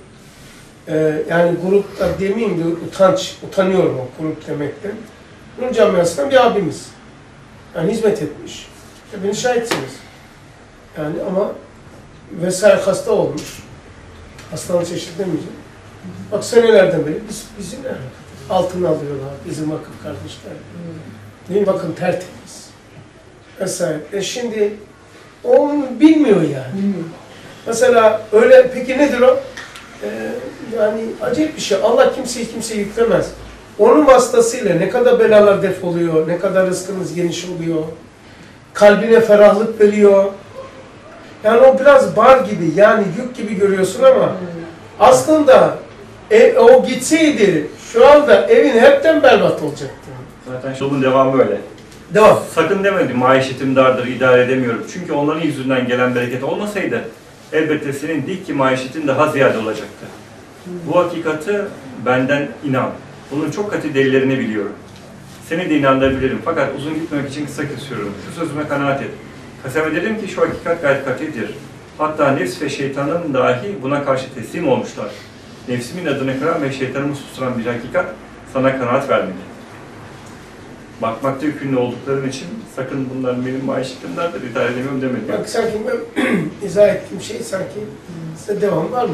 e, yani grupta demeyeyim de utanç, utanıyorum o grup demekten. Nur camiasından bir abimiz. Yani hizmet etmiş. Hepiniz şahitsiniz. Yani ama vesaire hasta olmuş. Hastanın çeşidi demeyeceğim. Bak senelerden beri biz, bizimle altın alıyorlar. Bizim vakıf kardeşler. Değil mi? Bakın tertemiz. Vesaire. E şimdi onu bilmiyor yani. bilmiyorum. Mesela öyle, peki nedir o? Ee, yani acayip bir şey. Allah kimseyi kimseye yüklemez. Onun vasıtasıyla ne kadar belalar defoluyor, ne kadar rızkınız geniş oluyor, kalbine ferahlık veriyor. Yani o biraz bar gibi, yani yük gibi görüyorsun ama aslında e, o gitseydi şu anda evin hepten berbat olacaktı. Zaten yolun devamı böyle. Devam. Sakın demedim maişetim dardır, idare edemiyorum. Çünkü onların yüzünden gelen bereket olmasaydı elbette senin dik ki maişetin daha ziyade olacaktı. Bu hakikati benden inan. Bunun çok katı delillerini biliyorum. Seni de inandırabilirim fakat uzun gitmemek için kısa kesiyorum. Şu sözüme kanaat et. Kasem ederim ki şu hakikat gayet katidir. Hatta nefs ve şeytanın dahi buna karşı teslim olmuşlar. Nefsimin adını kıran ve şeytanımı susturan bir hakikat sana kanaat vermeli. bakmakta yükümlü olduklarım için sakın bunların benim maaşlıklarımdan da idare edemiyorum demedim. Bak sanki ben izah ettiğim şey sanki size devam varmış.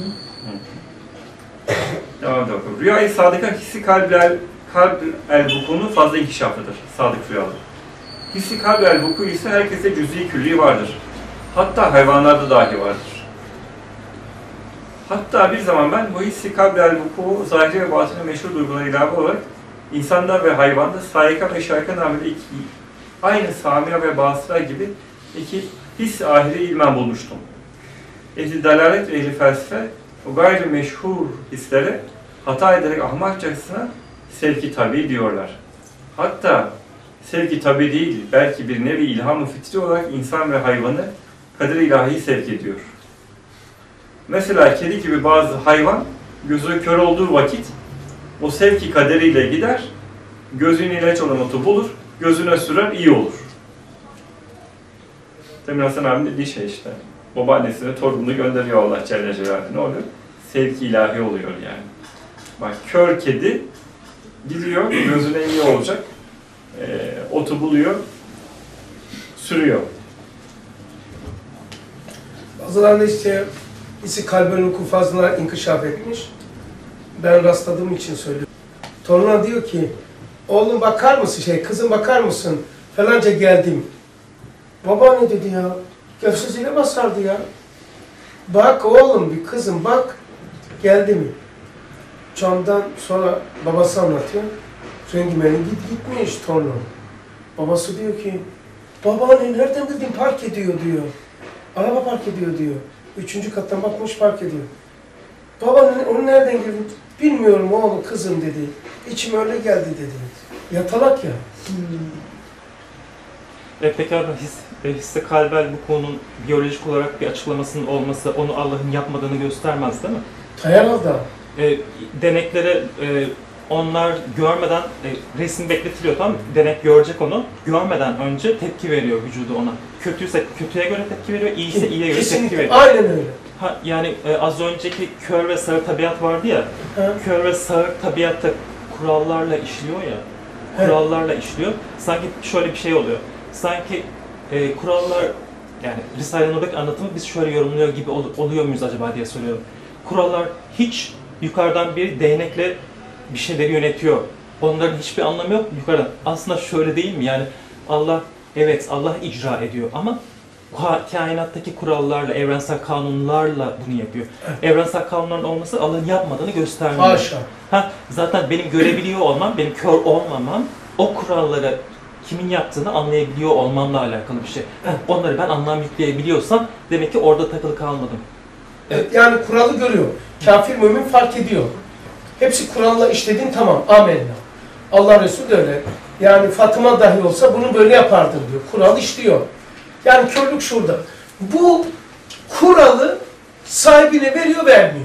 Devam edelim. Rüyayı sadıka hissi kalb el, kalb el vuku'nun fazla inkişafıdır. Sadık rüyalar. Hissi kalb el vuku ise herkese cüz'i külli vardır. Hatta hayvanlarda dahi vardır. Hatta bir zaman ben bu hissi kalb el vuku zahiri ve batını meşhur duygulara ilave olarak insanda ve hayvanda saika ve şarka namıyla iki aynı samia ve basra gibi iki his ahiri ilmen bulmuştum. Ehli dalalet ve ehli felsefe o gayri meşhur hislere hata ederek ahmakçasına sevki tabi diyorlar. Hatta sevki tabi değil, belki bir nevi ilham-ı fitri olarak insan ve hayvanı kader-i ilahi sevk ediyor. Mesela kedi gibi bazı hayvan gözü kör olduğu vakit o sevki kaderiyle gider, gözünün ilaç olan otu bulur, gözüne sürer, iyi olur. Demin Hasan abinin dediği şey işte. Babaannesine torununu gönderiyor Allah Celle Celaluhu. Ne oluyor? Sevki ilahi oluyor yani. Bak kör kedi gidiyor, gözüne iyi olacak, e, otu buluyor, sürüyor. Bazılarında işte hissi kalben hukuku fazla inkişaf etmiş. Ben rastladığım için söylüyorum. Toruna diyor ki, oğlum bakar mısın şey, kızım bakar mısın? Falanca geldim. Baba ne dedi ya? Göğsüzüyle basardı ya. Bak oğlum bir kızım bak. Geldi mi? Camdan sonra babası anlatıyor. Rengimenin git gitmiş torunum. Babası diyor ki, babaanne nereden bildin park ediyor diyor. Araba park ediyor diyor. Üçüncü kattan bakmış park ediyor. Baba onu nereden girdin? Bilmiyorum oğlum kızım dedi. İçim öyle geldi dedi. Yatalak ya. Hmm. E peki abi his, e, hisse kalbel bu konunun biyolojik olarak bir açıklamasının olması onu Allah'ın yapmadığını göstermez değil mi? Herhalde. E, deneklere e, onlar görmeden e, resim bekletiliyor tamam mı? Denek görecek onu. Görmeden önce tepki veriyor vücudu ona. Kötüyse kötüye göre tepki veriyor, iyiyse iyiye göre Kesinlikle. tepki veriyor. Aynen öyle. Ha, yani e, az önceki kör ve sağır tabiat vardı ya. Ha. Kör ve sağır tabiatta kurallarla işliyor ya. Kurallarla işliyor. Sanki şöyle bir şey oluyor. Sanki e, kurallar, yani Risale-i Nur'daki anlatımı biz şöyle yorumluyor gibi ol, oluyor muyuz acaba diye soruyorum. Kurallar hiç yukarıdan bir değnekle bir şeyleri yönetiyor. Onların hiçbir anlamı yok yukarıdan. Aslında şöyle değil mi? Yani Allah, evet Allah icra ediyor ama kainattaki kurallarla, evrensel kanunlarla bunu yapıyor. Evrensel kanunların olması Allah'ın yapmadığını göstermiyor. Haşa. Ha, zaten benim görebiliyor olmam, benim kör olmamam, o kuralları kimin yaptığını anlayabiliyor olmamla alakalı bir şey. Heh, onları ben anlam yükleyebiliyorsam demek ki orada takılı kalmadım. Evet, yani kuralı görüyor. Kafir mümin fark ediyor. Hepsi kuralla işledin tamam. Amenna. Allah Resulü de öyle. Yani Fatıma dahi olsa bunu böyle yapardım diyor. Kural işliyor. Yani körlük şurada. Bu kuralı sahibine veriyor, vermiyor.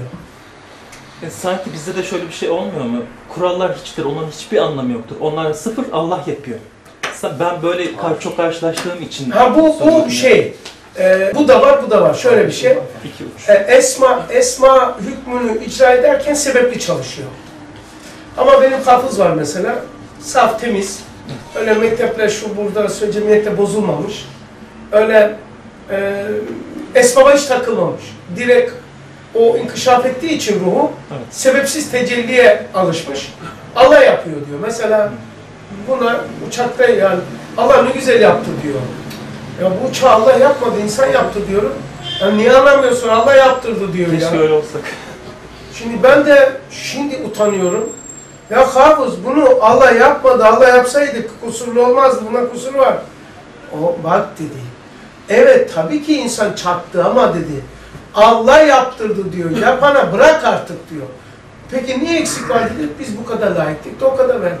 E, sanki bizde de şöyle bir şey olmuyor mu? Kurallar hiçtir, onların hiçbir anlamı yoktur. Onlar sıfır, Allah yapıyor. Ben böyle kar çok karşılaştığım için... Ha bu, bu şey, e, bu da var, bu da var. Şöyle bir şey. İki uç. E, esma, esma hükmünü icra ederken sebepli çalışıyor. Ama benim hafız var mesela, saf, temiz. Öyle mektepler şu burada, cemiyette bozulmamış. Öyle e, esbaba hiç takılmamış. Direkt o inkişaf ettiği için ruhu, Evet. sebepsiz tecelliye alışmış. Allah yapıyor diyor. Mesela buna uçakta yani Allah ne güzel yaptı diyor. Ya bu uçağı Allah yapmadı, insan yaptı diyorum. Yani niye anlamıyorsun? Allah yaptırdı diyor ya. Keşke öyle olsak. Şimdi ben de şimdi utanıyorum. Ya hafız bunu Allah yapmadı, Allah yapsaydı kusurlu olmazdı, buna kusur var. O bak dedi. Evet tabii ki insan çarptı ama dedi. Allah yaptırdı diyor. Yapana bırak artık diyor. Peki niye eksik var dedi. Biz bu kadar layıktık da o kadar verdik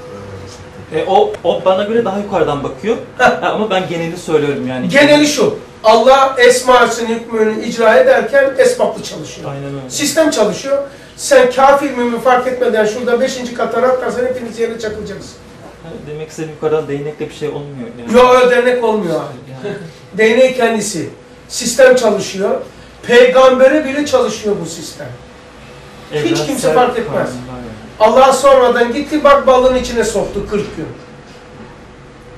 diyor. E, o, o bana göre daha yukarıdan bakıyor. Ama ben geneli söylüyorum yani. Geneli şu. Allah esmasını, hükmünü icra ederken esbaplı çalışıyor. Aynen öyle. Sistem çalışıyor. Sen kafir mümin fark etmeden şurada beşinci kattan atlarsan hepiniz yerine çakılacaksın. Yani demek istediğim yukarıdan değnekle bir şey olmuyor. Yani. Yok öyle dernek olmuyor abi. Yani. Değneği kendisi. Sistem çalışıyor. Peygambere bile çalışıyor bu sistem. Hiç kimse fark etmez. Yani. Allah sonradan gitti bak balığın içine soktu kırk gün.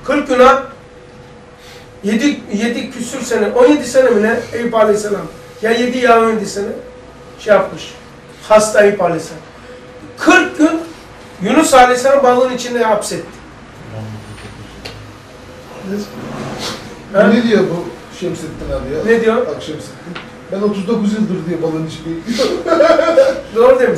kırk güne yedi, yedi küsür sene, on yedi sene mi ne Eyüp Aleyhisselam? Ya yedi ya on yedi sene şey yapmış. Hasta Eyüp Aleyhisselam. kırk gün Yunus Aleyhisselam balığın içinde hapsetti. Ne, ne diyor bu Şemsettin abi ya? Ne diyor? Bak Şemsettin. Ben otuz dokuz yıldır diyor balığın içindeyim. Doğru demiş.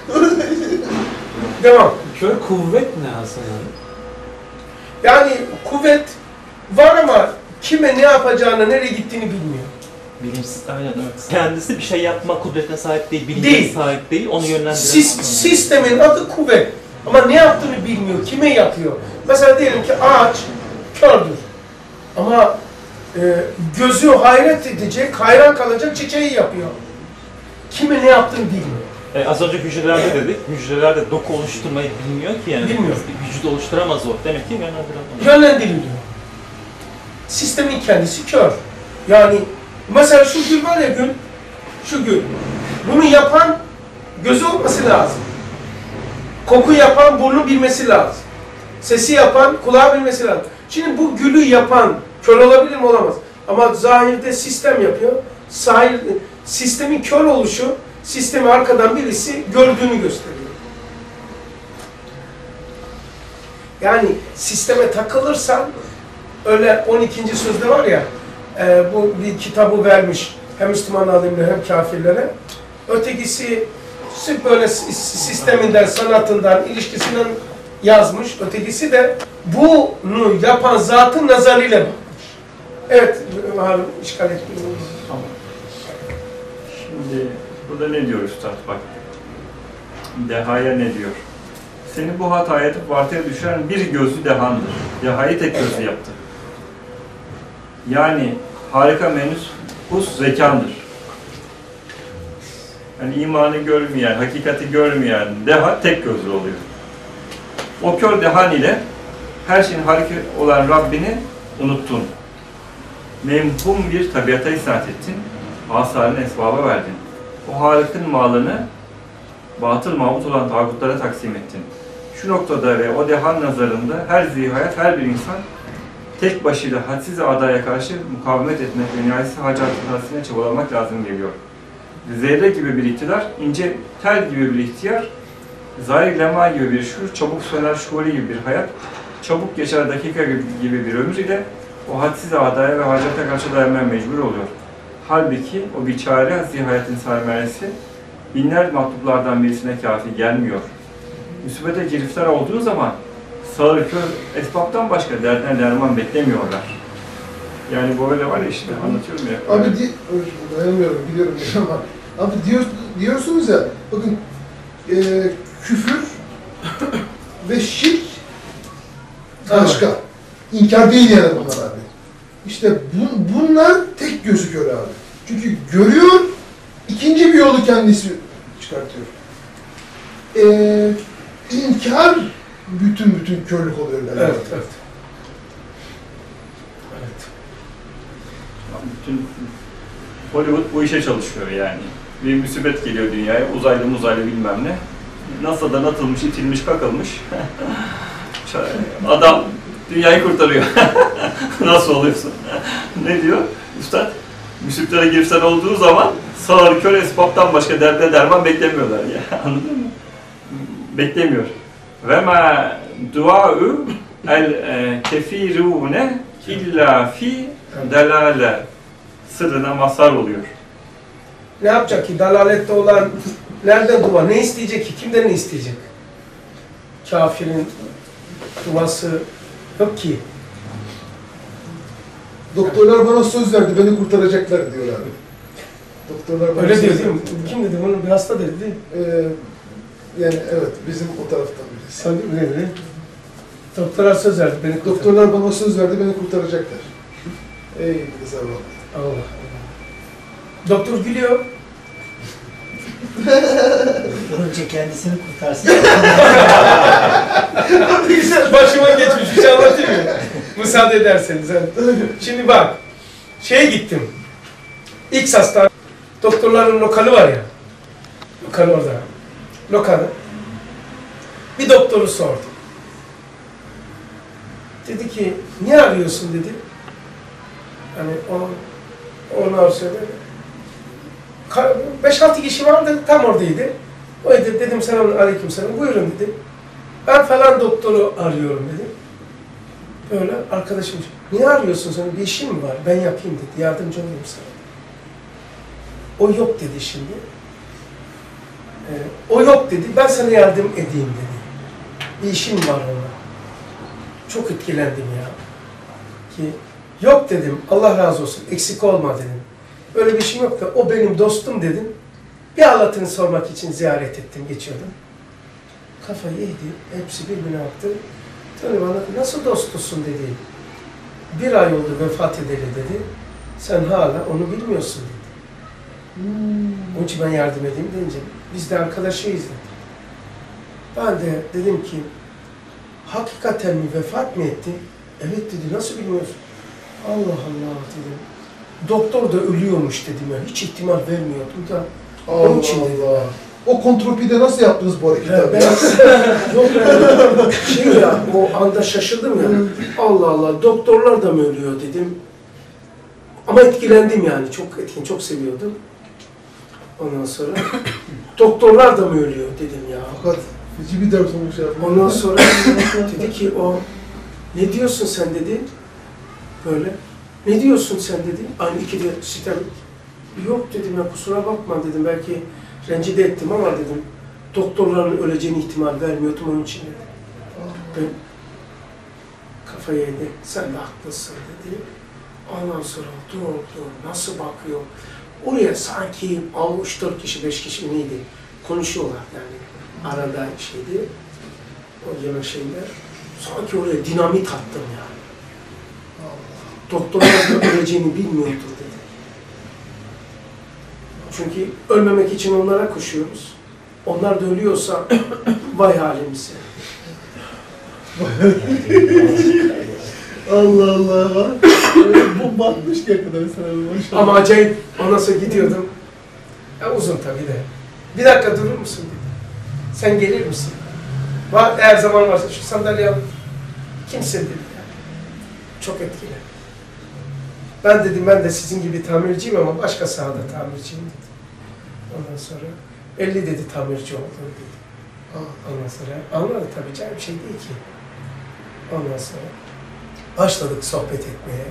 Devam. Kör kuvvet ne Hasan abi? Yani kuvvet var ama kime ne yapacağını, nereye gittiğini bilmiyor. Bilinçsiz, aynen evet. Kendisi bir şey yapma kudretine sahip değil, bilince Değil. sahip değil, onu yönlendiren. Sis, sistemin adı kuvvet. Ama ne yaptığını bilmiyor, kime yapıyor. Mesela diyelim ki ağaç kördür. Ama e, gözü hayret edecek, hayran kalacak çiçeği yapıyor. Kime ne yaptığını bilmiyor. E, az önce hücrelerde dedik, hücrelerde doku oluşturmayı bilmiyor ki yani. Bilmiyor. Bir vücudu oluşturamaz o. Demek ki yönlendiren. Yönlendiriliyor. Sistemin kendisi kör. Yani mesela şu gül var ya gül, şu gül. Bunu yapan gözü olması lazım. Koku yapan burnu bilmesi lazım. Sesi yapan kulağı bilmesi lazım. Şimdi bu gülü yapan kör olabilir mi? Olamaz. Ama zahirde sistem yapıyor. Zahir, sistemin kör oluşu, sistemi arkadan birisi gördüğünü gösteriyor. Yani sisteme takılırsan, öyle on ikinci sözde var ya, e, bu bir kitabı vermiş hem Müslüman alimlere hem kafirlere. Ötekisi sırf böyle sisteminden, sanatından, ilişkisinden yazmış. Ötekisi de bunu yapan zatın nazarıyla bakmış. Evet, Harun işgal ettim. Tamam. Şimdi burada ne diyor Üstad bak. Dehaya ne diyor? Seni bu hataya edip vartaya düşüren bir gözlü dehandır. Dehayı tek gözlü yaptı. Yani harika menhus zekandır. Yani imanı görmeyen, hakikati görmeyen deha tek gözlü oluyor. O kör dehan ile her şeyin harika olan Rabbini unuttun. Memhum bir tabiata isnat ettin, asarını esbaba verdin. O Halık'ın malını batıl mabut olan tağutlara taksim ettin. Şu noktada ve o dehan nazarında her zihayat, her bir insan tek başıyla hadsiz adaya karşı mukavemet etmek ve nihayetsiz hacatın çabalamak lazım geliyor. Zerre gibi bir iktidar, ince tel gibi bir ihtiyar, zahir lema gibi bir şuur, çabuk söner şuuri gibi bir hayat, çabuk geçer dakika gibi bir ömür ile o hadsiz adaya ve hacata karşı dayanmaya mecbur oluyor. Halbuki o biçare zihayatın sermayesi binler matluplardan birisine kafi gelmiyor. Müsibete giriftar olduğu zaman sağır kör esbaptan başka dertten derman beklemiyorlar. Yani bu öyle var ya işte anlatıyorum ya. Abi di dayanamıyorum biliyorum ama abi diyor, diyorsunuz ya bakın e, küfür ve şirk başka. İnkar değil yani bunlar abi. İşte bu, bunlar tek gözü kör abi. Çünkü görüyor, ikinci bir yolu kendisi çıkartıyor. Ee, inkar bütün bütün körlük oluyor. Evet, Yani. evet. Evet. Bütün Hollywood bu işe çalışıyor yani. Bir musibet geliyor dünyaya, uzaylı muzaylı bilmem ne. NASA'dan atılmış, itilmiş, kakılmış. Adam dünyayı kurtarıyor. Nasıl oluyorsa. Ne diyor Üstad? Müsiplere girsen olduğu zaman sağır kör esbaptan başka derde derman beklemiyorlar ya. Anladın mı? Beklemiyor. Ve ma dua'u el kefirune illa fi delale sırrına mazhar oluyor. Ne yapacak ki? Dalalette olan nereden dua? Ne isteyecek ki? Kimden ne isteyecek? Kafirin duası yok ki. Doktorlar bana söz verdi, beni kurtaracaklar diyorlar. Doktorlar bana Öyle söz diyor değil mi? verdi. Kim dedi bunu? Bir hasta dedi değil mi? Ee, yani evet, bizim o taraftan birisi. Sen öyle dedi. Doktora söz verdi. Beni kurtar. Doktorlar bana söz verdi, beni kurtaracaklar. Ey güzel Allah. Allah. Doktor gülüyor. Önce kendisini kurtarsın. Güzel başıma geçmiş bir şey anlatayım mı? Müsaade ederseniz. Şimdi bak, şeye gittim. X hastane. Doktorların lokalı var ya. Lokal orada. Lokalı. Bir doktoru sordum. Dedi ki, niye arıyorsun dedi. Hani o, onlar söyledi. Beş altı kişi vardı, tam oradaydı. O dedi, dedim selamun aleyküm selam, buyurun dedi. Ben falan doktoru arıyorum dedi. Böyle arkadaşım, niye arıyorsun sen, bir işin mi var? Ben yapayım dedi, yardımcı olayım sana. O yok dedi şimdi. Ee, o yok dedi, ben sana yardım edeyim dedi. Bir işim var ona. Çok etkilendim ya. Ki yok dedim, Allah razı olsun, eksik olma dedim. Böyle bir şey yok da, o benim dostum dedim. Bir halatını sormak için ziyaret ettim, geçiyordum. Kafayı yedi, hepsi birbirine aktı. Tabii bana, nasıl dostusun dedi. Bir ay oldu vefat edeli dedi. Sen hala onu bilmiyorsun dedi. Hmm. Onun için ben yardım edeyim deyince, biz de arkadaşıyız dedi. Ben de dedim ki, hakikaten mi vefat mı etti? Evet dedi, nasıl bilmiyorsun? Allah Allah dedim. Doktor da ölüyormuş dedim ya, hiç ihtimal vermiyordum da. Allah Onun için dedim. Allah. O kontropide nasıl yaptınız bu hareketi abi? Yok ben şey ya, o anda şaşırdım ya. Allah Allah, doktorlar da mı ölüyor dedim. Ama etkilendim yani, çok etkin, çok seviyordum. Ondan sonra, doktorlar da mı ölüyor dedim ya. Fakat feci bir dert olmuş abi. Ondan sonra dedi ki o, ne diyorsun sen dedi, böyle. Ne diyorsun sen dedi, aynı ikide sitem. Yok dedim ya, kusura bakma dedim, belki rencide ettim ama dedim, doktorların öleceğine ihtimal vermiyordum onun için dedim. Ben kafayı yedi, sen de haklısın dedi. Ondan sonra dur dur, nasıl bakıyor? Oraya sanki üç dört kişi, beş kişi neydi? Konuşuyorlar yani, arada şeydi, o yemek şeyinde. Sanki oraya dinamit attım yani. Doktorlar da öleceğini bilmiyordu dedi. Çünkü ölmemek için onlara koşuyoruz. Onlar da ölüyorsa vay halimize. Allah Allah. Bu batmış ki kadar sana maşallah. Ama acayip, ondan sonra gidiyordum. Ya uzun tabii de. Bir dakika durur musun dedi. Sen gelir misin? Var, eğer zaman varsa şu sandalye al. Kimse dedi yani. Çok etkili. Ben dedim, ben de sizin gibi tamirciyim ama başka sahada tamirciyim dedi. Ondan sonra elli dedi tamirci oldum dedi. Ondan sonra anladı tabii, canım bir şey değil ki. Ondan sonra başladık sohbet etmeye.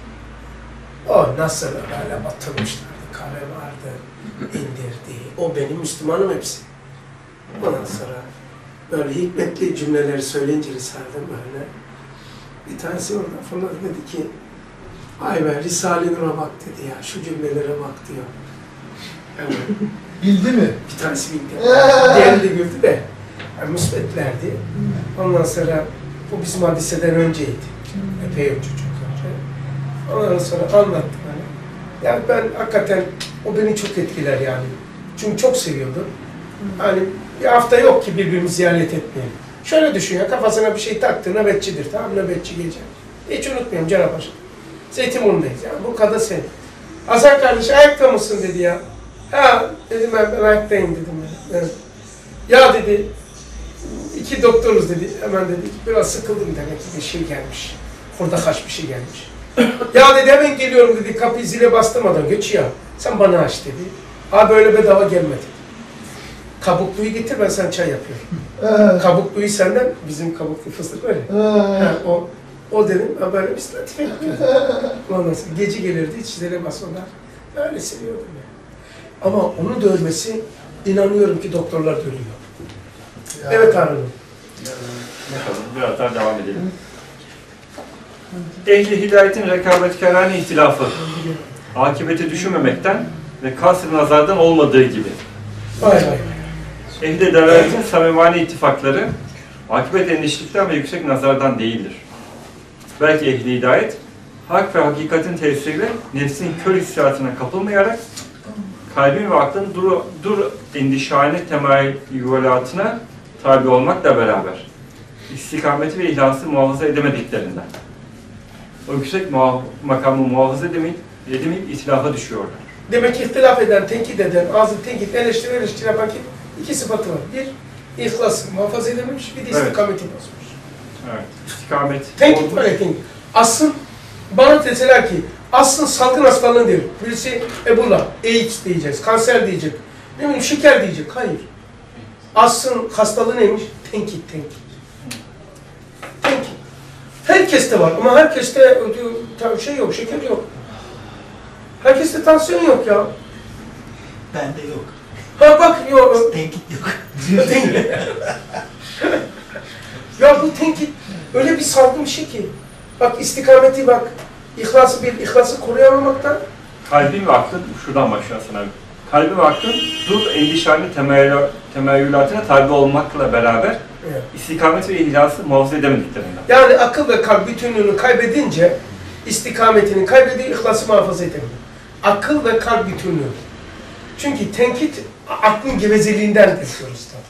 O nasıl öyle batırmışlardı, kare vardı, indirdi. O benim Müslümanım hepsi. Ondan sonra böyle hikmetli cümleleri söyleyince Risale'den böyle. Bir tanesi orada fırladı dedi ki, ay be Risale-i Nur'a bak dedi ya, şu cümlelere bak diyor. Yani, Bildi mi? bir tanesi bildi. Diğeri de güldü de. Yani müsbetlerdi. Ondan sonra bu bizim hadiseden önceydi. Epey önce, çok önce. Ondan sonra anlattım hani. Yani ben hakikaten, o beni çok etkiler yani. Çünkü çok seviyordum. Hani bir hafta yok ki birbirimizi ziyaret etmeyelim. Şöyle düşün ya, kafasına bir şey taktı, nöbetçidir, tamam, nöbetçi gece. Hiç unutmuyorum Cenab-ı Hak. Zeytinburnu'ndayız ya, bu kadın senin. Hasan kardeş, ayakta mısın dedi ya. Ha dedim, ben, ben ayaktayım dedim ben. Evet. Ya dedi, iki doktoruz dedi, hemen dedi, biraz sıkıldım demek ki bir şey gelmiş. Orada kaç bir şey gelmiş. Ya dedi, hemen geliyorum dedi, kapıyı zile bastırmadan geç ya. Sen bana aç dedi. Ha böyle bedava gelmedi. Kabukluyu getir, ben sana çay yapıyorum. Ee, Kabukluyu senden, bizim kabuklu fıstık var ya. ee, Ha, o, o dedim, ha böyle biz latife yapıyorduk. Ondan sonra gece gelirdi, hiç zile basmadan. Öyle seviyordum ya. Ama onun da ölmesi, inanıyorum ki doktorlar da ölüyor. ya. Evet Harun'um. Bakalım, biraz daha devam edelim. Ehli hidayetin rekabetkârâne ihtilafı, akıbeti düşünmemekten ve kasr-ı nazardan olmadığı gibi. Vay vay vay. Ehli delaletin samimani ittifakları, akıbet endişlikten ve yüksek nazardan değildir. Belki ehli hidayet, hak ve hakikatin tesiriyle nefsin kör hissiyatına kapılmayarak, kalbin ve aklın dur, dur endişhane temayülatına tabi olmakla beraber, istikameti ve ihlası muhafaza edemediklerinden, o yüksek muha makamı muhafaza edemeyip, edemeyip itilafa düşüyorlar. Demek ki ihtilaf eden, tenkit eden, ağzı tenkit, eleştiri, eleştiri yapan kim? İki sıfatı var. Bir, ihlas muhafaza edememiş, bir de Evet. istikameti bozmuş. Evet. İstikamet. Tenkit var ya tenkit. Aslın bana deseler ki aslın salgın hastalığın değil. Birisi Ebola, AIDS diyeceğiz, kanser diyecek, ne bileyim şeker diyecek. Hayır. Aslın hastalığı neymiş? Tenkit, tenkit. Tenkit. Herkeste var ama herkeste şey yok, şeker yok. Herkeste tansiyon yok ya. Bende yok. Ha bak yok. Tenkit yok. Tenkit. Ya bu tenkit öyle bir salgın bir şey ki. Bak istikameti bak. İhlası bir, ihlası koruyamamaktan. Kalbin ve aklın, şuradan başlıyor Hasan abi. Kalbin ve aklın dur endişaneli temayül- temayülatına tabi olmakla beraber Evet. istikamet ve ihlası muhafaza edemediklerinden. Yani akıl ve kalp bütünlüğünü kaybedince istikametini kaybediyor, ihlası muhafaza edemiyor. Akıl ve kalp bütünlüğü. Çünkü tenkit aklın gevezeliğinden yapıyoruz da.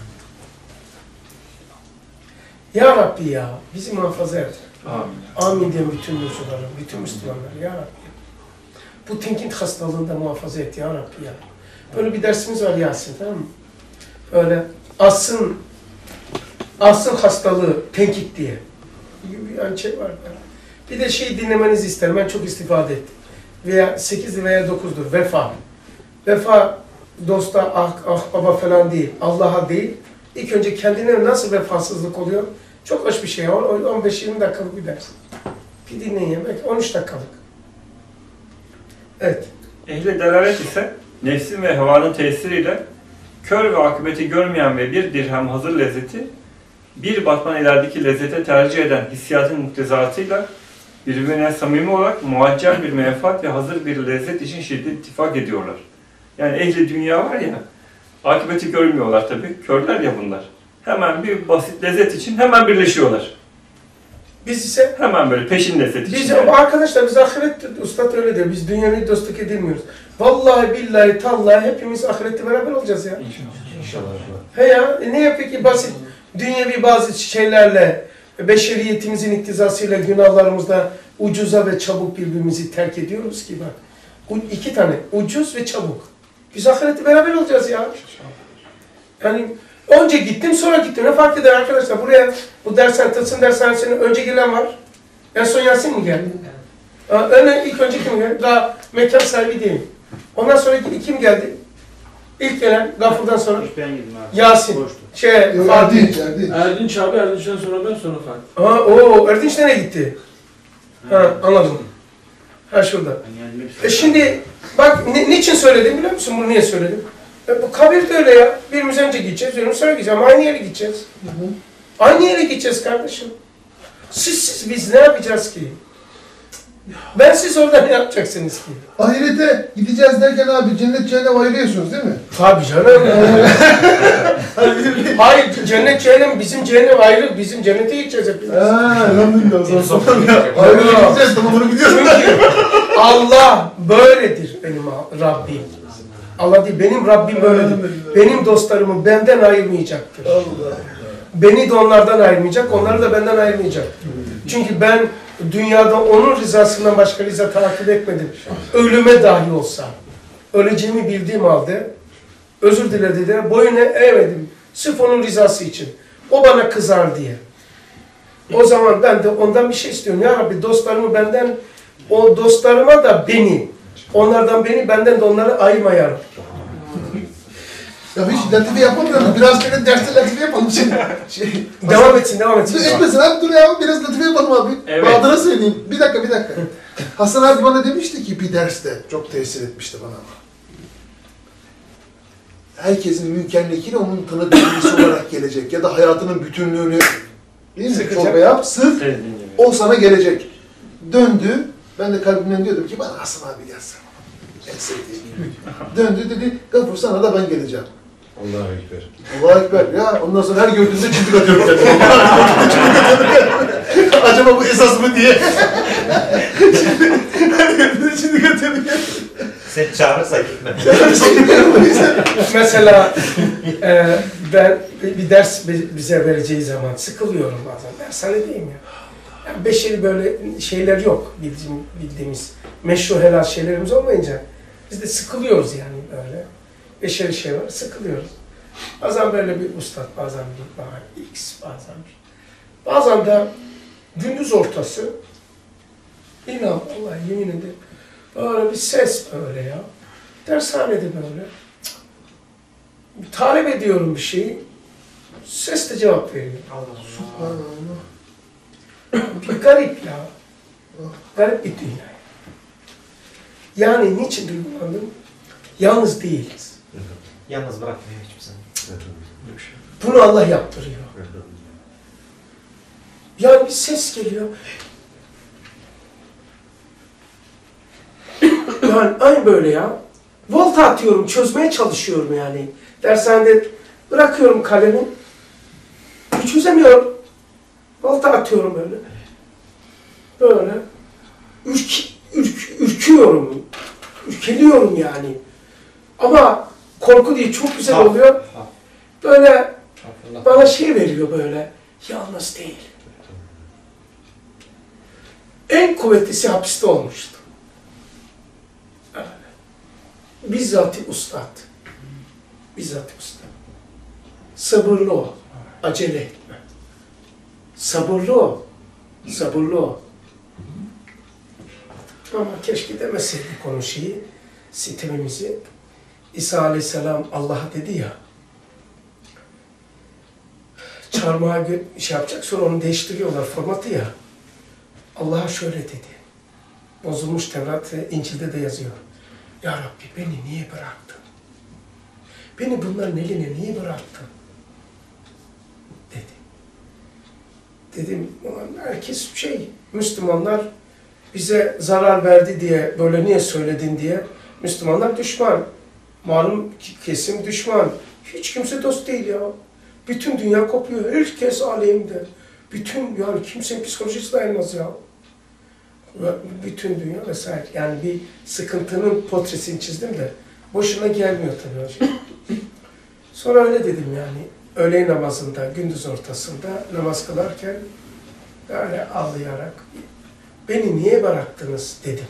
Ya Rabbi ya, bizi muhafaza et. Amin. Amin diye bütün Müslümanlar, bütün Müslümanlar ya Rabbi. Bu tenkit hastalığında muhafaza et ya Rabbi ya. Böyle bir dersimiz var Yasin, tamam mı? Böyle asın, asıl hastalığı tenkit diye. Bir yani şey var böyle. Bir de şey dinlemenizi isterim, ben çok istifade ettim. Veya sekiz veya dokuzdur, vefa. Vefa dosta ah, ah baba falan değil, Allah'a değil. İlk önce kendine nasıl vefasızlık oluyor? Çok hoş bir şey, on beş yirmi dakikalık bir ders. Bir dinleyin yemek, on üç dakikalık. Evet. Ehl-i delalet ise nefsin ve havanın tesiriyle kör ve akıbeti görmeyen ve bir dirhem hazır lezzeti bir batman ilerideki lezzete tercih eden hissiyatın muktezatıyla birbirine samimi olarak muaccel bir menfaat ve hazır bir lezzet için şiddet ittifak ediyorlar. Yani ehli dünya var ya, akıbeti görmüyorlar tabii, körler ya bunlar. Hemen bir basit lezzet için hemen birleşiyorlar. Biz ise Hemen böyle peşin lezzet için. Biz yani. arkadaşlar biz ahiret ustad öyle diyor. Biz dünyanın dostluk edilmiyoruz. Vallahi billahi tallahi hepimiz ahirette beraber olacağız ya. İnşallah. İnşallah. He ya e ne yapıyor ki basit dünyevi bazı şeylerle beşeriyetimizin iktizasıyla günahlarımızda ucuza ve çabuk birbirimizi terk ediyoruz ki bak. Bu iki tane ucuz ve çabuk. Biz ahirette beraber olacağız ya. Yani önce gittim sonra gittim. Ne fark eder arkadaşlar? Buraya bu dersen Tılsım dershanesine önce gelen var. En son Yasin mi geldi? Aa, öne, ilk önce kim geldi? Daha mekan sahibi değilim. Ondan sonra kim geldi? İlk gelen Gafur'dan sonra Ben gittim abi. Yasin. Boştu. Şey, Erdinç, Fatih. Erdinç. Erdinç abi, Erdinç'ten sonra ben, sonra Fatih. Ha, o Erdinç nereye gitti? Ha, anladım. Ha şurada. Ben geldim hepsi. E şimdi bak ne, niçin söyledim biliyor musun? Bunu niye söyledim? E, bu kabir de öyle ya. Birimiz önce gideceğiz, birimiz sonra gideceğiz. Ama aynı yere gideceğiz. Hı hı. Aynı yere gideceğiz kardeşim. Siz, siz biz ne yapacağız ki? Ben siz orada ne yapacaksınız ki? Ahirete gideceğiz derken abi cennet cehennem ayırıyorsunuz değil mi? Tabii canım. Hayır, cennet cehennem, bizim cehennem ayrı, bizim cennete gideceğiz hepimiz. Haa, elhamdülillah. O zaman Son- tamam ya. Ahirete gideceğiz, tamam onu gidiyoruz. Çünkü Allah böyledir benim Rabbim. Allah değil, benim Rabbim böyledir. Benim dostlarımı benden ayırmayacaktır. Allah. Beni de onlardan ayırmayacak, onları da benden ayırmayacak. Çünkü ben dünyada onun rızasından başka rıza takip etmedim. Ölüme dahi olsa, öleceğimi bildiğim halde, özür diledi de boyun eğmedim. Sırf onun rızası için. O bana kızar diye. O zaman ben de ondan bir şey istiyorum. Ya Rabbi dostlarımı benden, o dostlarıma da beni, onlardan beni, benden de onları ayırma ya Rabbi. Ya hiç latife yapamıyorum. Biraz böyle derste latife yapalım şimdi. Şey, Devam etsin, devam etsin. Dur etmesin abi, dur ya. Biraz latife yapalım abi. Evet. Bahadır'a söyleyeyim. Bir dakika, bir dakika. Hasan abi bana demişti ki bir derste, çok tesir etmişti bana ama. Herkesin münkerliğiyle onun tanıdığı birisi olarak gelecek. Ya da hayatının bütünlüğünü değil mi? Sıkacak. Çorba yap, sık. Sevdiğin gibi. O sana gelecek. Döndü. Ben de kalbimden diyordum ki bana Hasan abi gelsin. En sevdiğim. Döndü dedi, Gafur sana da ben geleceğim. Allahu Ekber. Allahu Ekber ya. Ondan sonra her gördüğümde çimdik atıyorum kendime. Acaba bu esas mı diye. Her gördüğümde çimdik atıyorum. Sen çağırırsa gitme. Mesela e, ben bir ders bize vereceği zaman sıkılıyorum bazen. Dershanedeyim ya. Yani beşeri böyle şeyler yok bildiğim, bildiğimiz meşru helal şeylerimiz olmayınca biz de sıkılıyoruz yani böyle. Beşeri şey var, sıkılıyoruz. Bazen böyle bir ustad, bazen bir bana X, bazen bir. Bazen de gündüz ortası, inan Allah yemin ederim, böyle bir ses böyle ya. Dershanede böyle. Cık. Talep ediyorum bir şeyi, ses de cevap veriyor. Subhanallah. Bir garip ya. Garip bir dünya. Yani niçin duygulandım? Yalnız değiliz. Yalnız bırakmıyor hiçbir zaman. Bunu Allah yaptırıyor. Yani bir ses geliyor. Yani aynı böyle ya. Volta atıyorum, çözmeye çalışıyorum yani. Dershanede bırakıyorum kalemi. Çözemiyorum. Volta atıyorum böyle. Böyle. Ürk, ürk, ürküyorum. Ürkeliyorum yani. Ama korku değil, çok güzel oluyor. Böyle bana şey veriyor böyle. Yalnız değil. En kuvvetlisi hapiste olmuştu. Öyle. Bizzat-ı ustad. Bizzat-ı ustad. Sabırlı ol. Acele etme. Sabırlı ol. Sabırlı ol. Ama keşke demeseydik onu şeyi, sitemimizi. İsa Aleyhisselam Allah'a dedi ya, çarmıha şey yapacak, sonra onu değiştiriyorlar formatı ya. Allah'a şöyle dedi, bozulmuş Tevrat ve İncil'de de yazıyor. Ya Rabbi beni niye bıraktın? Beni bunların eline niye bıraktın? Dedi. Dedim, herkes şey, Müslümanlar bize zarar verdi diye, böyle niye söyledin diye, Müslümanlar düşman. Malum kesim düşman. Hiç kimse dost değil ya. Bütün dünya kopuyor. Herkes aleyhimde. Bütün, yani kimsenin psikolojisi dayanmaz ya. Bütün dünya vesaire. Yani bir sıkıntının portresini çizdim de boşuna gelmiyor tabii hocam. Sonra öyle dedim yani. Öğle namazında, gündüz ortasında namaz kılarken böyle ağlayarak beni niye bıraktınız dedim.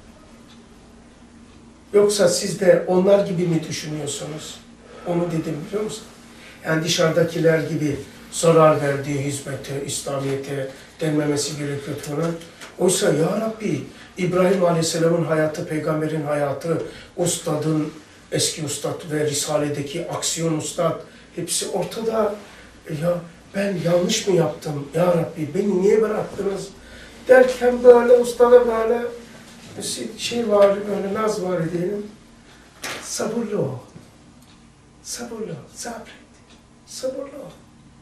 Yoksa siz de onlar gibi mi düşünüyorsunuz? Onu dedim biliyor musun? Yani dışarıdakiler gibi zarar verdiği hizmete, İslamiyet'e denmemesi gerekiyor falan. Oysa ya Rabbi, İbrahim Aleyhisselam'ın hayatı, peygamberin hayatı, ustadın, eski ustad ve Risale'deki aksiyon ustad, hepsi ortada. Ya ben yanlış mı yaptım? Ya Rabbi beni niye bıraktınız? Derken böyle ustada böyle şey var, böyle naz var edelim. Sabırlı ol. Sabırlı ol. Sabret. Sabırlı ol.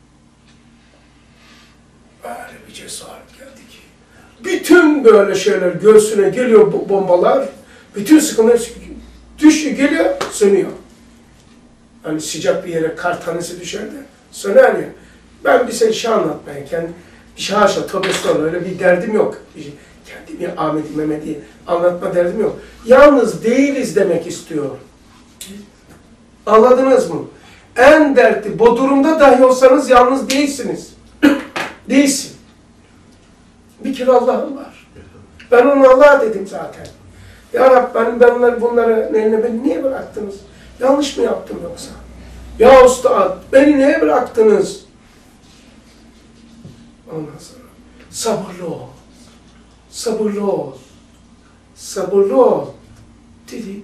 Böyle bir cesaret geldi ki. Bütün böyle şeyler göğsüne geliyor bu bombalar. Bütün sıkıntılar düşüyor, geliyor, sönüyor. Hani sıcak bir yere kar tanesi düşer de söner ya. Ben bir şey, şey anlatmayayım. Kendi, bir şey haşa, tabi sonra öyle bir derdim yok. Kendimi Ahmet'i, Mehmet'i anlatma derdim yok. Yalnız değiliz demek istiyor. Anladınız mı? En dertli, bu durumda dahi olsanız yalnız değilsiniz. Değilsin. Bir kere Allah'ım var. Ben onu Allah'a dedim zaten. Ya Rabbi ben, ben bunları eline beni niye bıraktınız? Yanlış mı yaptım yoksa? Ya Ustad beni niye bıraktınız? Ondan sonra sabırlı ol. Sabırlı ol. Sabırlı ol. Dedi.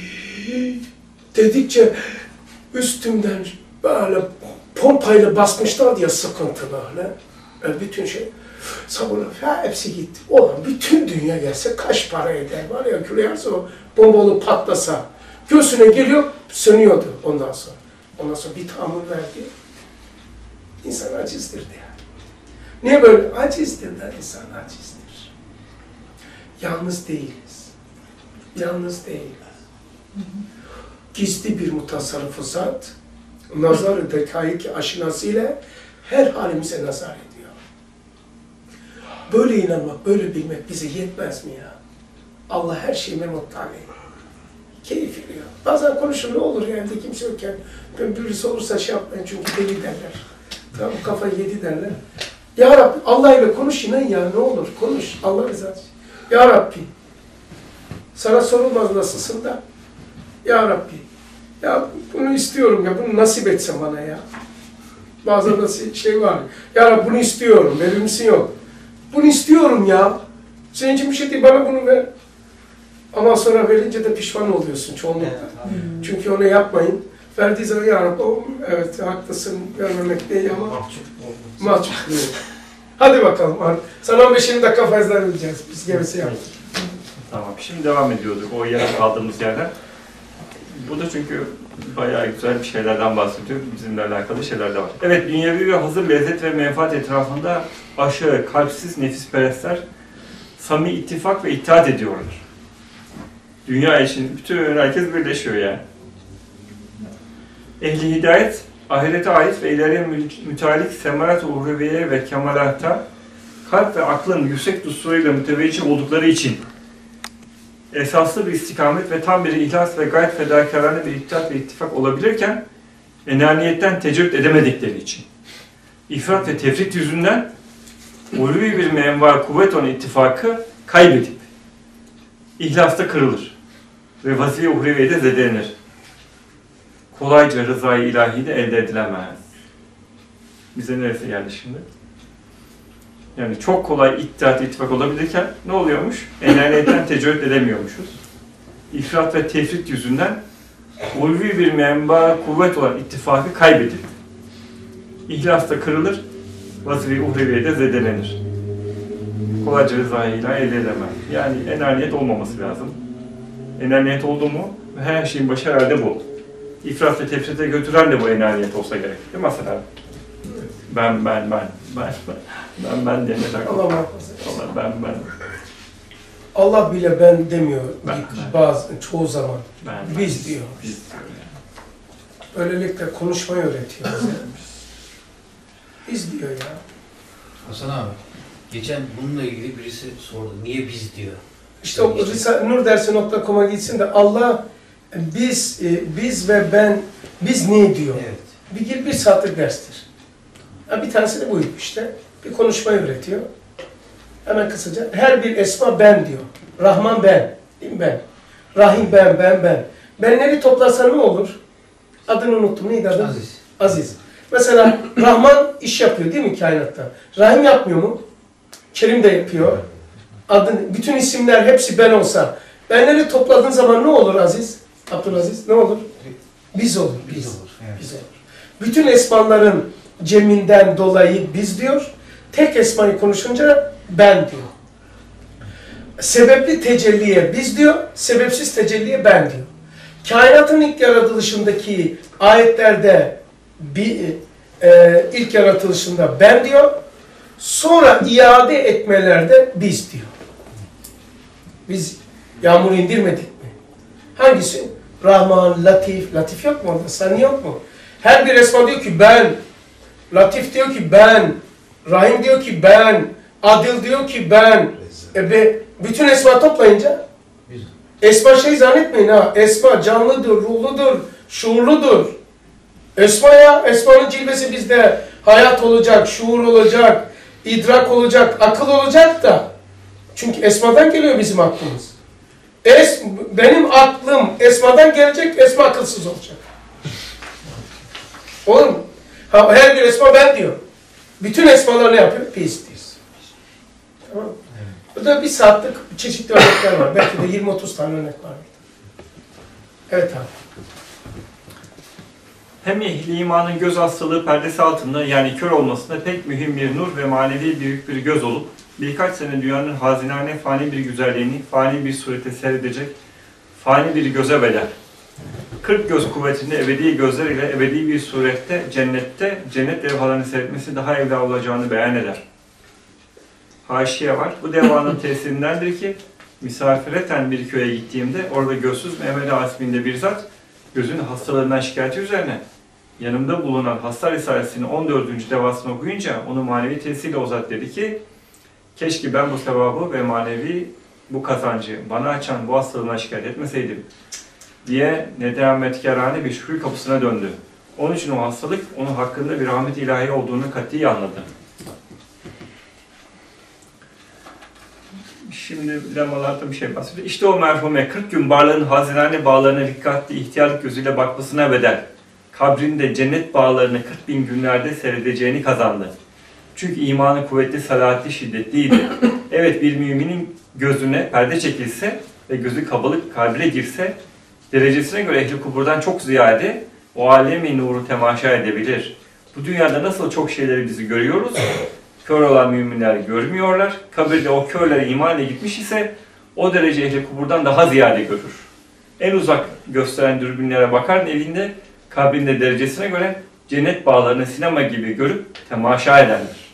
Dedikçe üstümden böyle pompayla basmışlar diye sıkıntı böyle. böyle bütün şey. Sabırlı. Ya hepsi gitti. Olan bütün dünya gelse kaç para eder var ya küleyarsa o bombalı patlasa. Göğsüne geliyor sönüyordu ondan sonra. Ondan sonra bir tahammül verdi. İnsan acizdir diye. Niye böyle? Acizdir der insan, acizdir. Yalnız değiliz. Yalnız değiliz. Gizli bir mutasarrıf-ı zat, nazar-ı dekaik aşinasıyla her halimize nazar ediyor. Böyle inanmak, böyle bilmek bize yetmez mi ya? Allah her şeyime muttali. Keyif veriyor. Bazen konuşur ne olur yani de kimse yokken, ben birisi olursa şey yapmayın çünkü deli derler. Tamam kafayı yedi derler. Ya Rabbi Allah ile konuş inan ya ne olur konuş Allah rızası. Ya Rabbi sana sorulmaz nasılsın da. Ya Rabbi ya bunu istiyorum ya bunu nasip etsen bana ya. Bazen de şey var. Ya Rabbi bunu istiyorum, verir misin yok. Bunu istiyorum ya. Senin için bir şey değil, bana bunu ver. Ama sonra verince de pişman oluyorsun çoğunlukla. Evet, Çünkü onu yapmayın. Verdiği zaman ya Rabbi, o, evet haklısın, vermemek değil ama Mahcup oldu. mahcup değil. Hadi bakalım. Sana on beş dakika fazla vereceğiz. Biz gerisi yaptık. Tamam, şimdi devam ediyorduk o yere kaldığımız yerden. Bu da çünkü bayağı güzel bir şeylerden bahsediyor, bizimle alakalı şeyler de var. Evet, dünyevi ve hazır lezzet ve menfaat etrafında aşağı, kalpsiz nefisperestler samimi ittifak ve itaat ediyorlar. Dünya için bütün herkes birleşiyor yani. Ehli hidayet, ahirete ait ve ileriye mütealik semarat-ı uhreviye ve kemalatta kalp ve aklın yüksek düsturuyla müteveccih oldukları için esaslı bir istikamet ve tam bir ihlas ve gayet fedakarane bir ittihat ve ittifak olabilirken enaniyetten tecerrüt edemedikleri için ifrat ve tefrit yüzünden ulvi bir menva kuvvet olan ittifakı kaybedip ihlasta kırılır ve vazife-i uhreviyede zedelenir. Kolayca rızayı ilahi de elde edilemez. Bize neresi geldi şimdi? Yani çok kolay ittihat, ittifak olabilirken ne oluyormuş? Enaniyetten tecerrüt edemiyormuşuz. İfrat ve tefrit yüzünden ulvi bir menba, kuvvet olan ittifakı kaybedildi. İhlas da kırılır, vazife-i uhreviyede zedelenir. Kolayca rızayı ilahi elde edemez. Yani enaniyet olmaması lazım. Enaniyet oldu mu her şeyin başı herhalde bu. İfrat ve tefrite götüren de bu enaniyet olsa gerek. Değil mi Hasan abi? Ben, ben, ben, ben, ben, ben, ben diye ne takılır? Allah muhafaza. Allah, ben, ben, Allah bile ben demiyor Ben, ben. bazı çoğu zaman. ben. Biz diyor. Biz diyor yani. Böylelikle konuşmayı öğretiyor bize. Biz diyor ya. Hasan abi, geçen bununla ilgili birisi sordu. Niye biz diyor? İşte o nurdersi nokta com'a gitsin de Allah biz biz ve ben biz ne diyor? Evet. Bir, bir saatlik derstir. Ha, bir tanesi de bu işte. Bir konuşmayı öğretiyor. Hemen kısaca. Her bir esma ben diyor. Rahman ben. Değil mi ben? Rahim ben, ben, ben. Benleri toplarsan ne olur? Adını unuttum. Neydi adı? Aziz. Aziz. Mesela Rahman iş yapıyor değil mi kainatta? Rahim yapmıyor mu? Kerim de yapıyor. Adın, bütün isimler hepsi ben olsa. Benleri topladığın zaman ne olur Aziz? Abdülaziz ne olur? Biz olur. Biz, Biz olur. Evet. biz olur. Bütün esmaların ceminden dolayı biz diyor. Tek esmayı konuşunca ben diyor. Sebepli tecelliye biz diyor. Sebepsiz tecelliye ben diyor. Kainatın ilk yaratılışındaki ayetlerde bir e, ilk yaratılışında ben diyor. Sonra iade etmelerde biz diyor. Biz yağmur indirmedik mi? Hangisi? Rahman, Latif. Latif yok mu orada? Sani yok mu? Her bir esma diyor ki ben. Latif diyor ki ben. Rahim diyor ki ben. Adil diyor ki ben. E be, bütün esma toplayınca esma şey zannetmeyin ha. Esma canlıdır, ruhludur, şuurludur. Esma ya. Esmanın cilvesi bizde. Hayat olacak, şuur olacak, idrak olacak, akıl olacak da. Çünkü esmadan geliyor bizim aklımız. Es, benim aklım esmadan gelecek, esma akılsız olacak. Olur mu? Ha, her bir esma ben diyor. Bütün esmalar ne yapıyor? Biz diyor. Tamam mı? Evet. Burada bir saatlik çeşitli örnekler var. Belki de yirmi otuz tane örnek var. Evet abi. Hem ehli imanın göz hastalığı perdesi altında yani kör olmasında pek mühim bir nur ve manevi büyük bir göz olup birkaç sene dünyanın hazinane fani bir güzelliğini fani bir surete seyredecek fani bir göze bedel. Kırk göz kuvvetinde ebedi gözler ile ebedi bir surette cennette cennet levhalarını seyretmesi daha evla olacağını beyan eder. Haşiye var. Bu devanın tesirindendir ki misafireten bir köye gittiğimde orada gözsüz Mehmet Asimi'nde bir zat gözün hastalığından şikayeti üzerine yanımda bulunan hasta risalesinin on dördüncü devasını okuyunca onu manevi tesiriyle o zat dedi ki keşke ben bu sevabı ve manevi bu kazancı bana açan bu hastalığına şikayet etmeseydim diye nedametkârâne bir şükür kapısına döndü. Onun için o hastalık onun hakkında bir rahmet ilahi olduğunu katiyen anladı. Şimdi lemalarda bir şey bahsediyor. İşte o merhume kırk gün barlığın hazinane bağlarına dikkatli ihtiyarlık gözüyle bakmasına bedel kabrinde cennet bağlarını kırk bin günlerde seyredeceğini kazandı. Çünkü imanı kuvvetli, salatli, şiddetliydi. Evet, bir müminin gözüne perde çekilse ve gözü kapalı kalbine girse, derecesine göre ehli kuburdan çok ziyade o alemi nuru temaşa edebilir. Bu dünyada nasıl çok şeyleri bizi görüyoruz, kör olan müminler görmüyorlar. Kabirde o körlere iman ile gitmiş ise o derece ehli kuburdan daha ziyade görür. En uzak gösteren dürbünlere bakar evinde, kabrinde derecesine göre cennet bağlarını sinema gibi görüp temaşa edenler.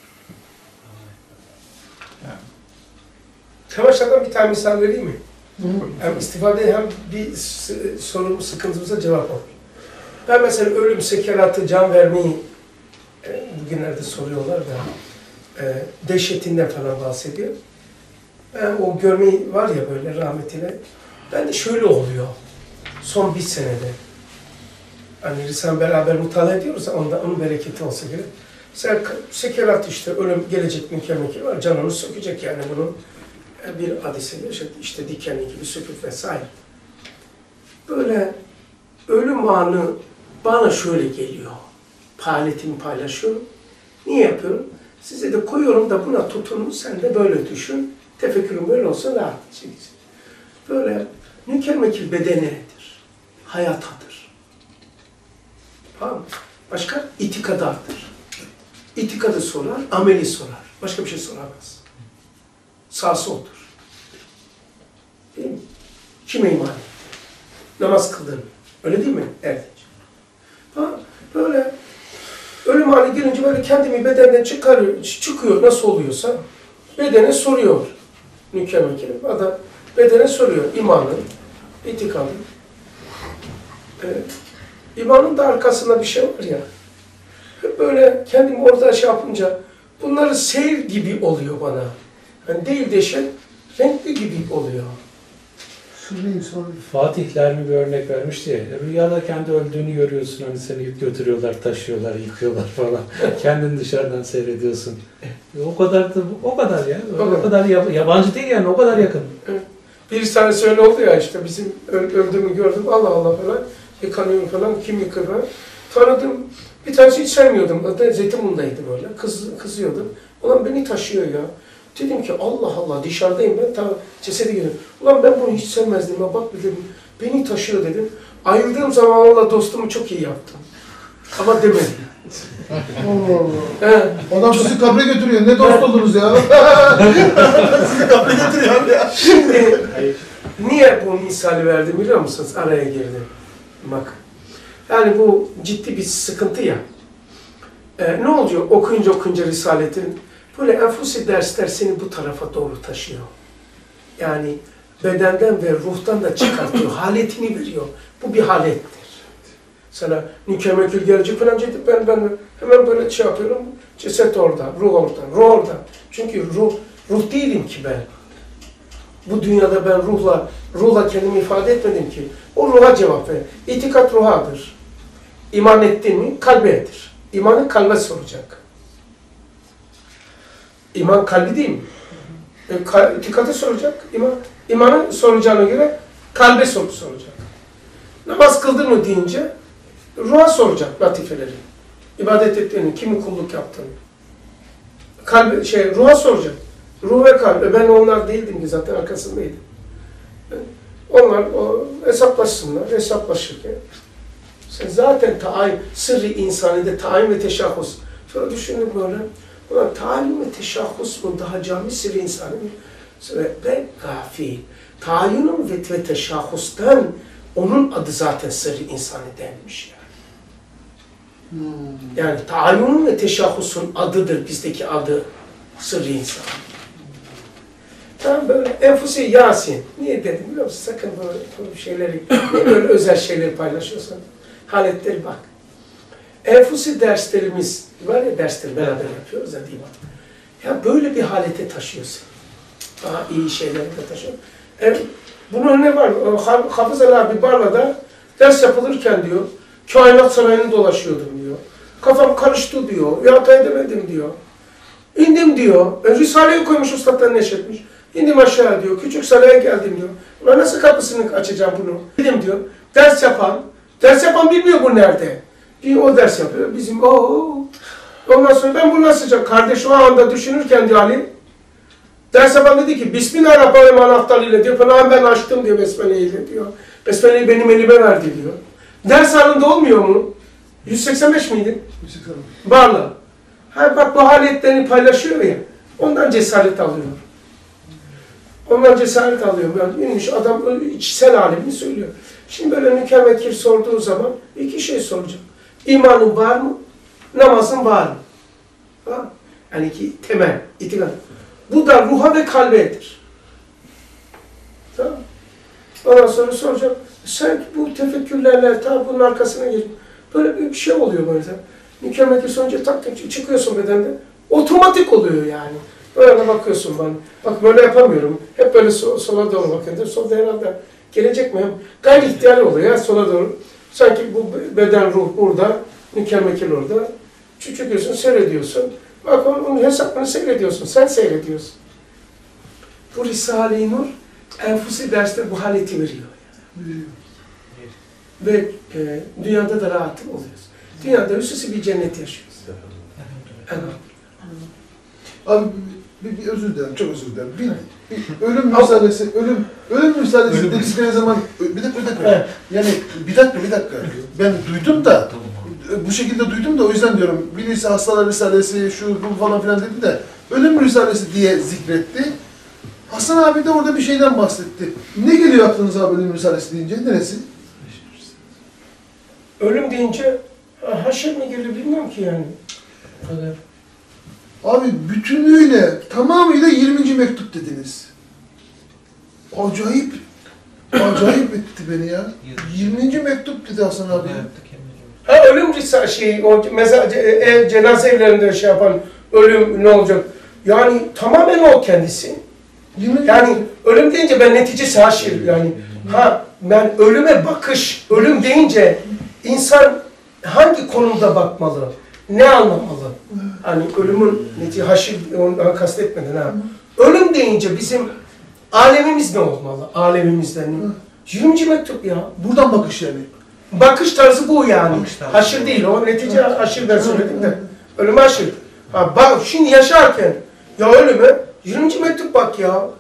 Temaşadan bir tane misal vereyim mi? Hem istifade hem bir sorun sıkıntımıza cevap olur. Ben mesela ölüm, sekeratı, can vermeyi e, bugünlerde soruyorlar da e, dehşetinden falan bahsediyor. Ben o görmeyi var ya böyle rahmetine, ben de şöyle oluyor son bir senede. Hani Risale beraber mutala ediyoruz, onda onun bereketi olsa gerek. Mesela sekerat işte ölüm gelecek mükemmel var, canını sökecek yani bunun bir hadise işte, işte dikenli gibi söküp vesaire. Böyle ölüm anı bana şöyle geliyor. Paletimi paylaşıyorum. Niye yapıyorum? Size de koyuyorum da buna tutunun, sen de böyle düşün. Tefekkürün böyle olsa rahat edeceksin. Böyle mükemmel bedenedir. Hayatadır. Tamam mı? Başka? İtikadardır. İtikadı sorar, ameli sorar. Başka bir şey soramaz. Sağ soldur. Değil mi? Kime iman? Namaz kıldın. Öyle değil mi? Evet. Ha, böyle ölüm hali gelince böyle kendimi bedenden çıkarıyor, çıkıyor nasıl oluyorsa bedene soruyor. Mükemmel. Adam bedene soruyor imanı, itikadı. Evet. İmanın da arkasında bir şey var ya. Hep böyle kendimi orada şey yapınca bunları seyir gibi oluyor bana. Yani değil de şey, renkli gibi oluyor. Fatih Lermi bir örnek vermişti ya, rüyada kendi öldüğünü görüyorsun, hani seni götürüyorlar, taşıyorlar, yıkıyorlar falan. Kendini dışarıdan seyrediyorsun. E, o kadar da, o kadar ya, o, o kadar yab yabancı değil yani, o kadar yakın. Evet. Bir tanesi öyle oldu ya işte, bizim öldüğümü gördüm, Allah Allah falan, yıkanıyorum falan, kim yıkır falan. Tanıdım, bir tanesi hiç sevmiyordum, adı Zeytinburnu'ndaydı böyle, Kız, kızıyordum. Ulan beni taşıyor ya. Dedim ki Allah Allah dışarıdayım ben, ta cesedi görüyorum. Ulan ben bunu hiç sevmezdim ya, bak dedim, beni taşıyor dedim. Ayrıldığım zaman Allah dostumu çok iyi yaptım. Ama demedim. Allah Allah. He. Adam sizi kabre götürüyor. Ne dost oldunuz ya? Sizi kabre götürüyor ya. Şimdi niye bu misali verdim biliyor musunuz? Araya girdim. Bak. Yani bu ciddi bir sıkıntı ya. Ee, ne oluyor okuyunca okuyunca Risaletin? Böyle enfusi dersler seni bu tarafa doğru taşıyor. Yani bedenden ve ruhtan da çıkartıyor, haletini veriyor. Bu bir halettir. Sana mükemmel gelecek falan dedi, ben, ben hemen böyle şey yapıyorum, ceset orada, ruh orada, ruh orada. Çünkü ruh, ruh değilim ki ben. Bu dünyada ben ruhla, ruhla kendimi ifade etmedim ki. O ruha cevap ver. İtikat ruhadır. İman ettin mi? Kalbedir. İmanı kalbe soracak. İman kalbi değil mi? E, kal, itikatı soracak. İman, imanı soracağına göre kalbe soru soracak. Namaz kıldın mı deyince ruha soracak latifeleri. İbadet ettiğini, kimi kulluk yaptığını. Kalbe, şey, ruha soracak. Ruh ve kalbe. Ben onlar değildim ki zaten arkasındaydım. Onlar o, hesaplaşsınlar, hesaplaşırken. Sen zaten tayin, sırrı insanide tayin ve teşahhus. Sonra düşündüm böyle. Ulan tayin ve teşahhus mu daha cami sırrı insanı mı? Ben gafil. Tayinun ve, ve teşahhustan onun adı zaten sırrı insanı denmiş yani. Hmm. Yani tayinun ve teşahhusun adıdır bizdeki adı sırrı insan. Tamam böyle enfusi Yasin. Niye dedim biliyor musun? Sakın böyle, böyle şeyleri, niye böyle özel şeyleri paylaşıyorsan? Haletleri bak. Enfusi derslerimiz var ya, dersleri beraber yapıyoruz ya değil mi? Ya böyle bir halete taşıyorsun. Daha iyi şeyleri de taşıyor. E, bunun önüne var. Hafız Ali abi Barla'da ders yapılırken diyor, kainat sarayını dolaşıyordum diyor. Kafam karıştı diyor, yata edemedim diyor. İndim diyor, e, Risale'yi koymuş ustadlar neşretmiş. İndim aşağı diyor, küçük saraya geldim diyor. Ulan nasıl kapısını açacağım bunu? Dedim diyor, ders yapan Ders yapan bilmiyor bu nerede. Bir o ders yapıyor. Bizim o. Ondan sonra ben bunu nasıl yapacağım? Kardeş o anda düşünürken diyor Ali. Ders yapan dedi ki Bismillahirrahmanirrahim anahtarıyla diyor. Falan ben açtım diyor Besmele'yi diyor. Besmele'yi benim elime verdi diyor. Ders halinde olmuyor mu? yüz seksen beş miydi? yüz seksen beş. Bağla. Ha bak bu haletlerini paylaşıyor ya. Ondan cesaret alıyor. Ondan cesaret alıyor. Yani inmiş adam içsel alemini söylüyor. Şimdi böyle mükemmel sorduğu zaman iki şey soracak. İmanın var mı? Namazın var mı? Ha? Yani ki temel, itikat. Bu da ruha ve kalbedir. Tamam. Ondan sonra soracağım. Sen bu tefekkürlerle ta bunun arkasına geç. Böyle bir şey oluyor böyle. Mükemmel sonucu tak çıkıyorsun bedende. Otomatik oluyor yani. Böyle bakıyorsun bana. Bak böyle yapamıyorum. Hep böyle sola doğru bakıyorum. Solda herhalde gelecek mi? Gayri ihtiyar oluyor ya sola doğru. Sanki bu beden ruh burada, mükemmel orada. Çıkıyorsun, seyrediyorsun. Bak onun hesabını seyrediyorsun. Sen seyrediyorsun. Bu Risale-i Nur enfusi derste bu haleti veriyor. Yani. Ve e, dünyada da rahat oluyoruz. Dünyada hususi bir cennet yaşıyoruz. Evet. Abi bir, bir özür dilerim, çok özür dilerim. Bir, bir ölüm müsaadesi, ölüm ölüm müsaadesi dedikleri zaman bir dakika, bir dakika. Evet. Yani bir dakika, bir dakika. Ben duydum da bu şekilde duydum da o yüzden diyorum. Birisi hastalar risalesi, şu bu falan filan dedi de ölüm risalesi diye zikretti. Hasan abi de orada bir şeyden bahsetti. Ne geliyor aklınıza abi ölüm risalesi deyince? Neresi? Ölüm deyince haşer mi geliyor bilmiyorum ki yani. Kadar. Abi bütünlüğüyle, tamamıyla yirminci mektup dediniz. Acayip, acayip etti beni ya. yirminci mektup dedi Hasan abi. Ha ölüm risalesi şey, o mezar, e, cenaze evlerinde şey yapan ölüm ne olacak? Yani tamamen o kendisi. Yani ölüm deyince ben neticesi haşir yani. Ha ben ölüme bakış, ölüm deyince insan hangi konumda bakmalı? Ne anlamalı? Hani ölümün neti haşir ondan kastetmeden ha. Ölüm deyince bizim alemimiz ne olmalı? Alemimizden. yirminci mektup ya. Buradan bakış yani. Bakış tarzı bu yani. Haşir değil o netice haşir ben söyledim de. Ölüm haşir. Ha bak şimdi yaşarken ya ölüme yirminci mektup bak ya.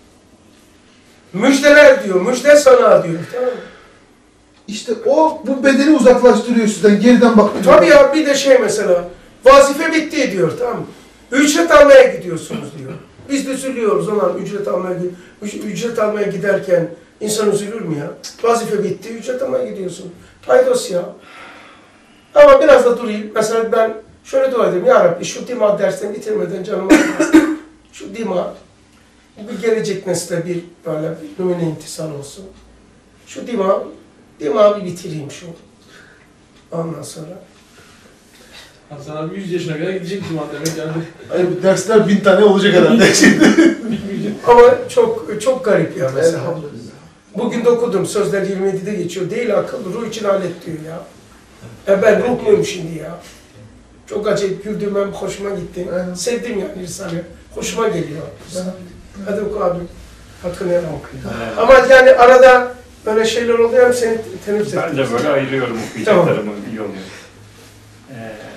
Müjdeler diyor, müjde sana diyor. Tamam mı? İşte o bu bedeni uzaklaştırıyor sizden, geriden baktırıyor. Tabii ya bir de şey mesela, vazife bitti diyor tamam mı? Ücret almaya gidiyorsunuz diyor. Biz de üzülüyoruz olan ücret almaya ücret almaya giderken insan üzülür mü ya? Vazife bitti, ücret almaya gidiyorsun. Paydos ya. Ama biraz da durayım. Mesela ben şöyle dua edeyim. Ya Rabbi şu dima dersini bitirmeden canıma şu dima bir gelecek nesle bir böyle bir numune intisal olsun. Şu dima Dima bir bitireyim şu. Ondan sonra. Hasan abi yüz yaşına kadar gidecek Cuma demek yani. Hayır, bu dersler bin tane olacak herhalde şimdi. Bitmeyecek. Ama çok çok garip ya mesela. Elhamdülillah. Bugün de okudum. Sözler yirmi yedide geçiyor. Değil akıllı, ruh için alet diyor ya. E ben ruh muyum şimdi ya? Çok acayip güldüm ben, hoşuma gitti. Aynen. Sevdim yani Risale. Hoşuma geliyor. Hadi oku abi. Hakkını helal okuyun. Ama yani arada böyle şeyler oluyor hem seni teneffüs Ben de böyle ayırıyorum okuyacaklarımı, iyi oluyor. Ee,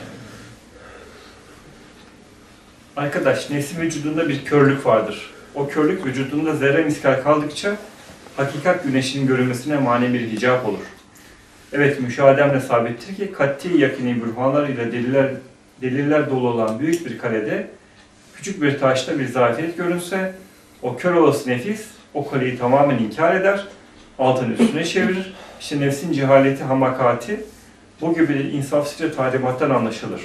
arkadaş, nefsin vücudunda bir körlük vardır. O körlük vücudunda zerre miskal kaldıkça hakikat güneşinin görünmesine mani bir hicap olur. Evet, müşahedemle sabittir ki kat'i yakini bürhanlar ile deliller, deliller dolu olan büyük bir kalede küçük bir taşta bir zafiyet görünse, o kör olası nefis o kaleyi tamamen inkar eder, altını üstüne çevirir. İşte nefsin cehaleti, hamakati bu gibi insafsızca talimattan anlaşılır.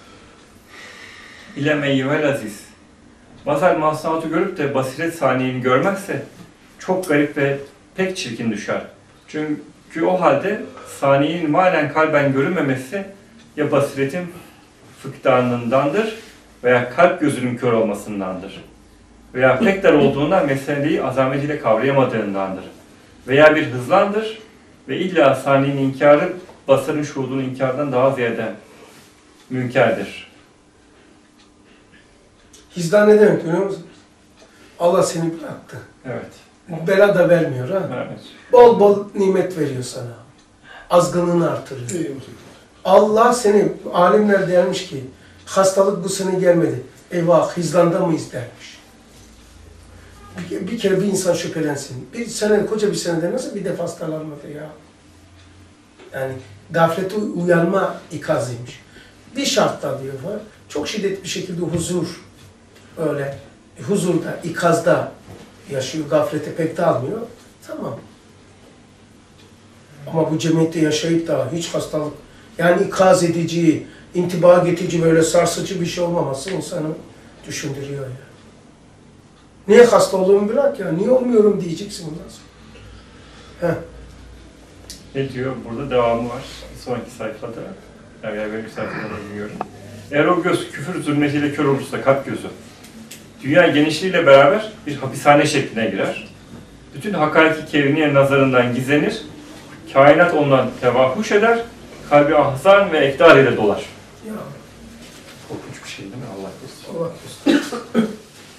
İlem eyyüvel aziz. Mazhar mahsanatı görüp de basiret saniyeni görmezse çok garip ve pek çirkin düşer. Çünkü o halde saniyenin manen kalben görünmemesi ya basiretin fıkdanındandır veya kalp gözünün kör olmasındandır. Veya pek dar olduğundan meseleyi azametiyle kavrayamadığındandır. Veya bir hızlandır ve illa saniyenin inkarı basarın şuhudunun inkardan daha ziyade münkerdir. Hizdan ne demek biliyor musun? Allah seni bıraktı. Evet. Bela da vermiyor ha. Evet. Bol bol nimet veriyor sana. azgınlığını artırır. Eyvallah. Allah seni, alimler dermiş ki, hastalık bu sene gelmedi. Eyvah, hizlanda mıyız dermiş. Bir, bir kere bir insan şüphelensin. Bir sene, koca bir senede nasıl bir defa hastalanmadı ya? Yani gaflete uyanma ikazıymış. Bir şartla diyor var, çok şiddetli bir şekilde huzur, öyle huzurda, ikazda yaşıyor, gaflete pek dalmıyor. Tamam. Ama bu cemiyette yaşayıp da hiç hastalık, yani ikaz edici, intiba getirici, böyle sarsıcı bir şey olmaması insanı düşündürüyor ya. Niye hasta olduğumu bırak ya, niye olmuyorum diyeceksin bundan sonra. Heh. Ne diyor? Burada devamı var. Bir sonraki sayfada. Yani evvelki sayfada da bilmiyorum. Eğer o göz küfür zulmetiyle kör olursa kalp gözü, dünya genişliğiyle beraber bir hapishane şekline girer. Bütün hakaiki kevniye nazarından gizlenir. Kainat ondan tevahuş eder. Kalbi ahzan ve ekdar ile dolar. Ya. Korkunç bir şey değil mi? Allah korusun. Allah korusun.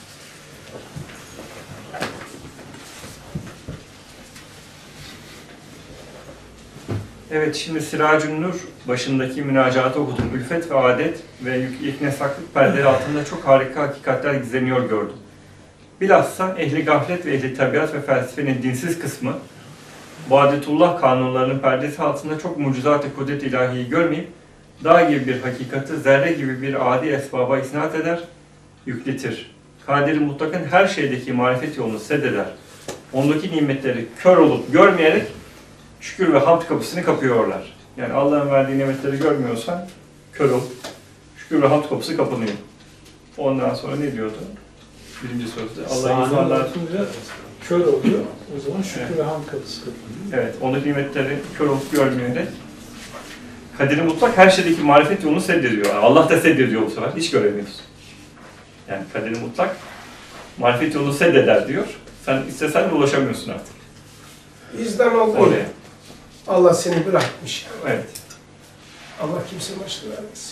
Evet, şimdi Siracun Nur başındaki münacatı okudum. Ülfet ve adet ve yeknesaklık perdeleri altında çok harika hakikatler gizleniyor gördüm. Bilhassa ehli gaflet ve ehli tabiat ve felsefenin dinsiz kısmı, bu adetullah kanunlarının perdesi altında çok mucizat-ı kudret ilahiyi görmeyip, dağ gibi bir hakikati zerre gibi bir adi esbaba isnat eder, yükletir. Kadir-i Mutlak'ın her şeydeki marifet yolunu seddeder. Ondaki nimetleri kör olup görmeyerek şükür ve hamd kapısını kapıyorlar. Yani Allah'ın verdiği nimetleri görmüyorsan kör ol. Şükür ve hamd kapısı kapanıyor. Ondan sonra ne diyordu? Birinci sözde. Allah insanlar kör oluyor. O zaman şükür evet. ve hamd kapısı kapanıyor. Evet, ondaki nimetleri kör olup görmeyerek Kadir-i Mutlak her şeydeki marifet yolunu seddediyor. Allah da seddediyor bu sefer. Hiç göremiyorsun. Yani Kadir-i Mutlak marifet yolunu seddeder diyor. Sen istesen de ulaşamıyorsun artık. İzden oldu. Oraya. Allah seni bırakmış. Evet. Allah kimsenin başına vermesin.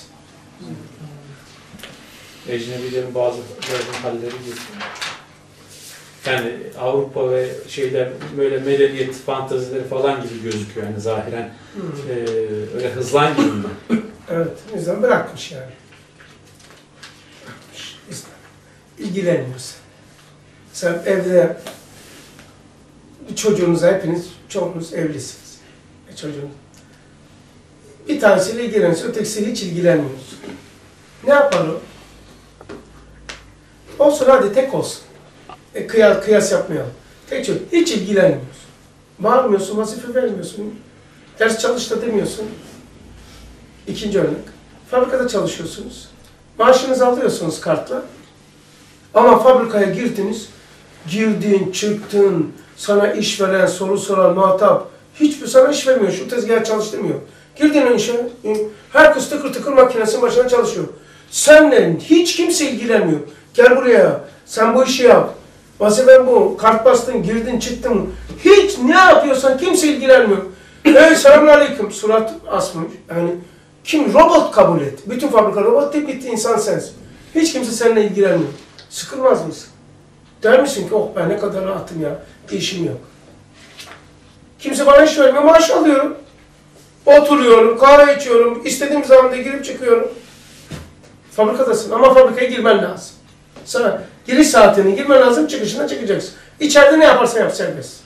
Ecnebilerin bazı halleri gibi. Yani Avrupa ve şeyler böyle medeniyet fantazileri falan gibi gözüküyor yani zahiren. Hmm. E, öyle hızlan gibi mi? Evet, İzden bırakmış yani. Bırakmış. İzden. İlgilenmiyorsun. Sen evde çocuğunuza hepiniz, çoğunuz evlisiniz. E çocuğun. Bir tanesiyle ilgileniyorsun, ötekisiyle hiç ilgilenmiyorsun. Ne yapar o? Olsun hadi tek olsun. E, kıyas, kıyas yapmayalım. Tek çocuk. Hiç ilgilenmiyorsun. Bağırmıyorsun, vazife vermiyorsun. Ders çalış da demiyorsun. İkinci örnek. Fabrikada çalışıyorsunuz. Maaşınızı alıyorsunuz kartla. Ama fabrikaya girdiniz. Girdin, çıktın, sana iş veren, soru soran, muhatap. Hiçbir sana iş vermiyor. Şu tezgahı çalıştırmıyor. Girdin işe, herkes tıkır tıkır makinesinin başına çalışıyor. Seninle hiç kimse ilgilenmiyor. Gel buraya, sen bu işi yap. Vazifen bu, kart bastın, girdin, çıktın. Hiç ne yapıyorsan kimse ilgilenmiyor. Ey selamünaleyküm, surat asmış. Yani kim? Robot kabul et. Bütün fabrika robot değil, bitti insan sensin. Hiç kimse seninle ilgilenmiyor. Sıkılmaz mısın? Der misin ki, oh ben ne kadar rahatım ya, işim yok. Kimse bana iş vermiyor, maaş alıyorum. Oturuyorum, kahve içiyorum, istediğim zaman da girip çıkıyorum. Fabrikadasın ama fabrikaya girmen lazım. Sana giriş saatini girmen lazım, çıkışına çıkacaksın. İçeride ne yaparsan yap serbest.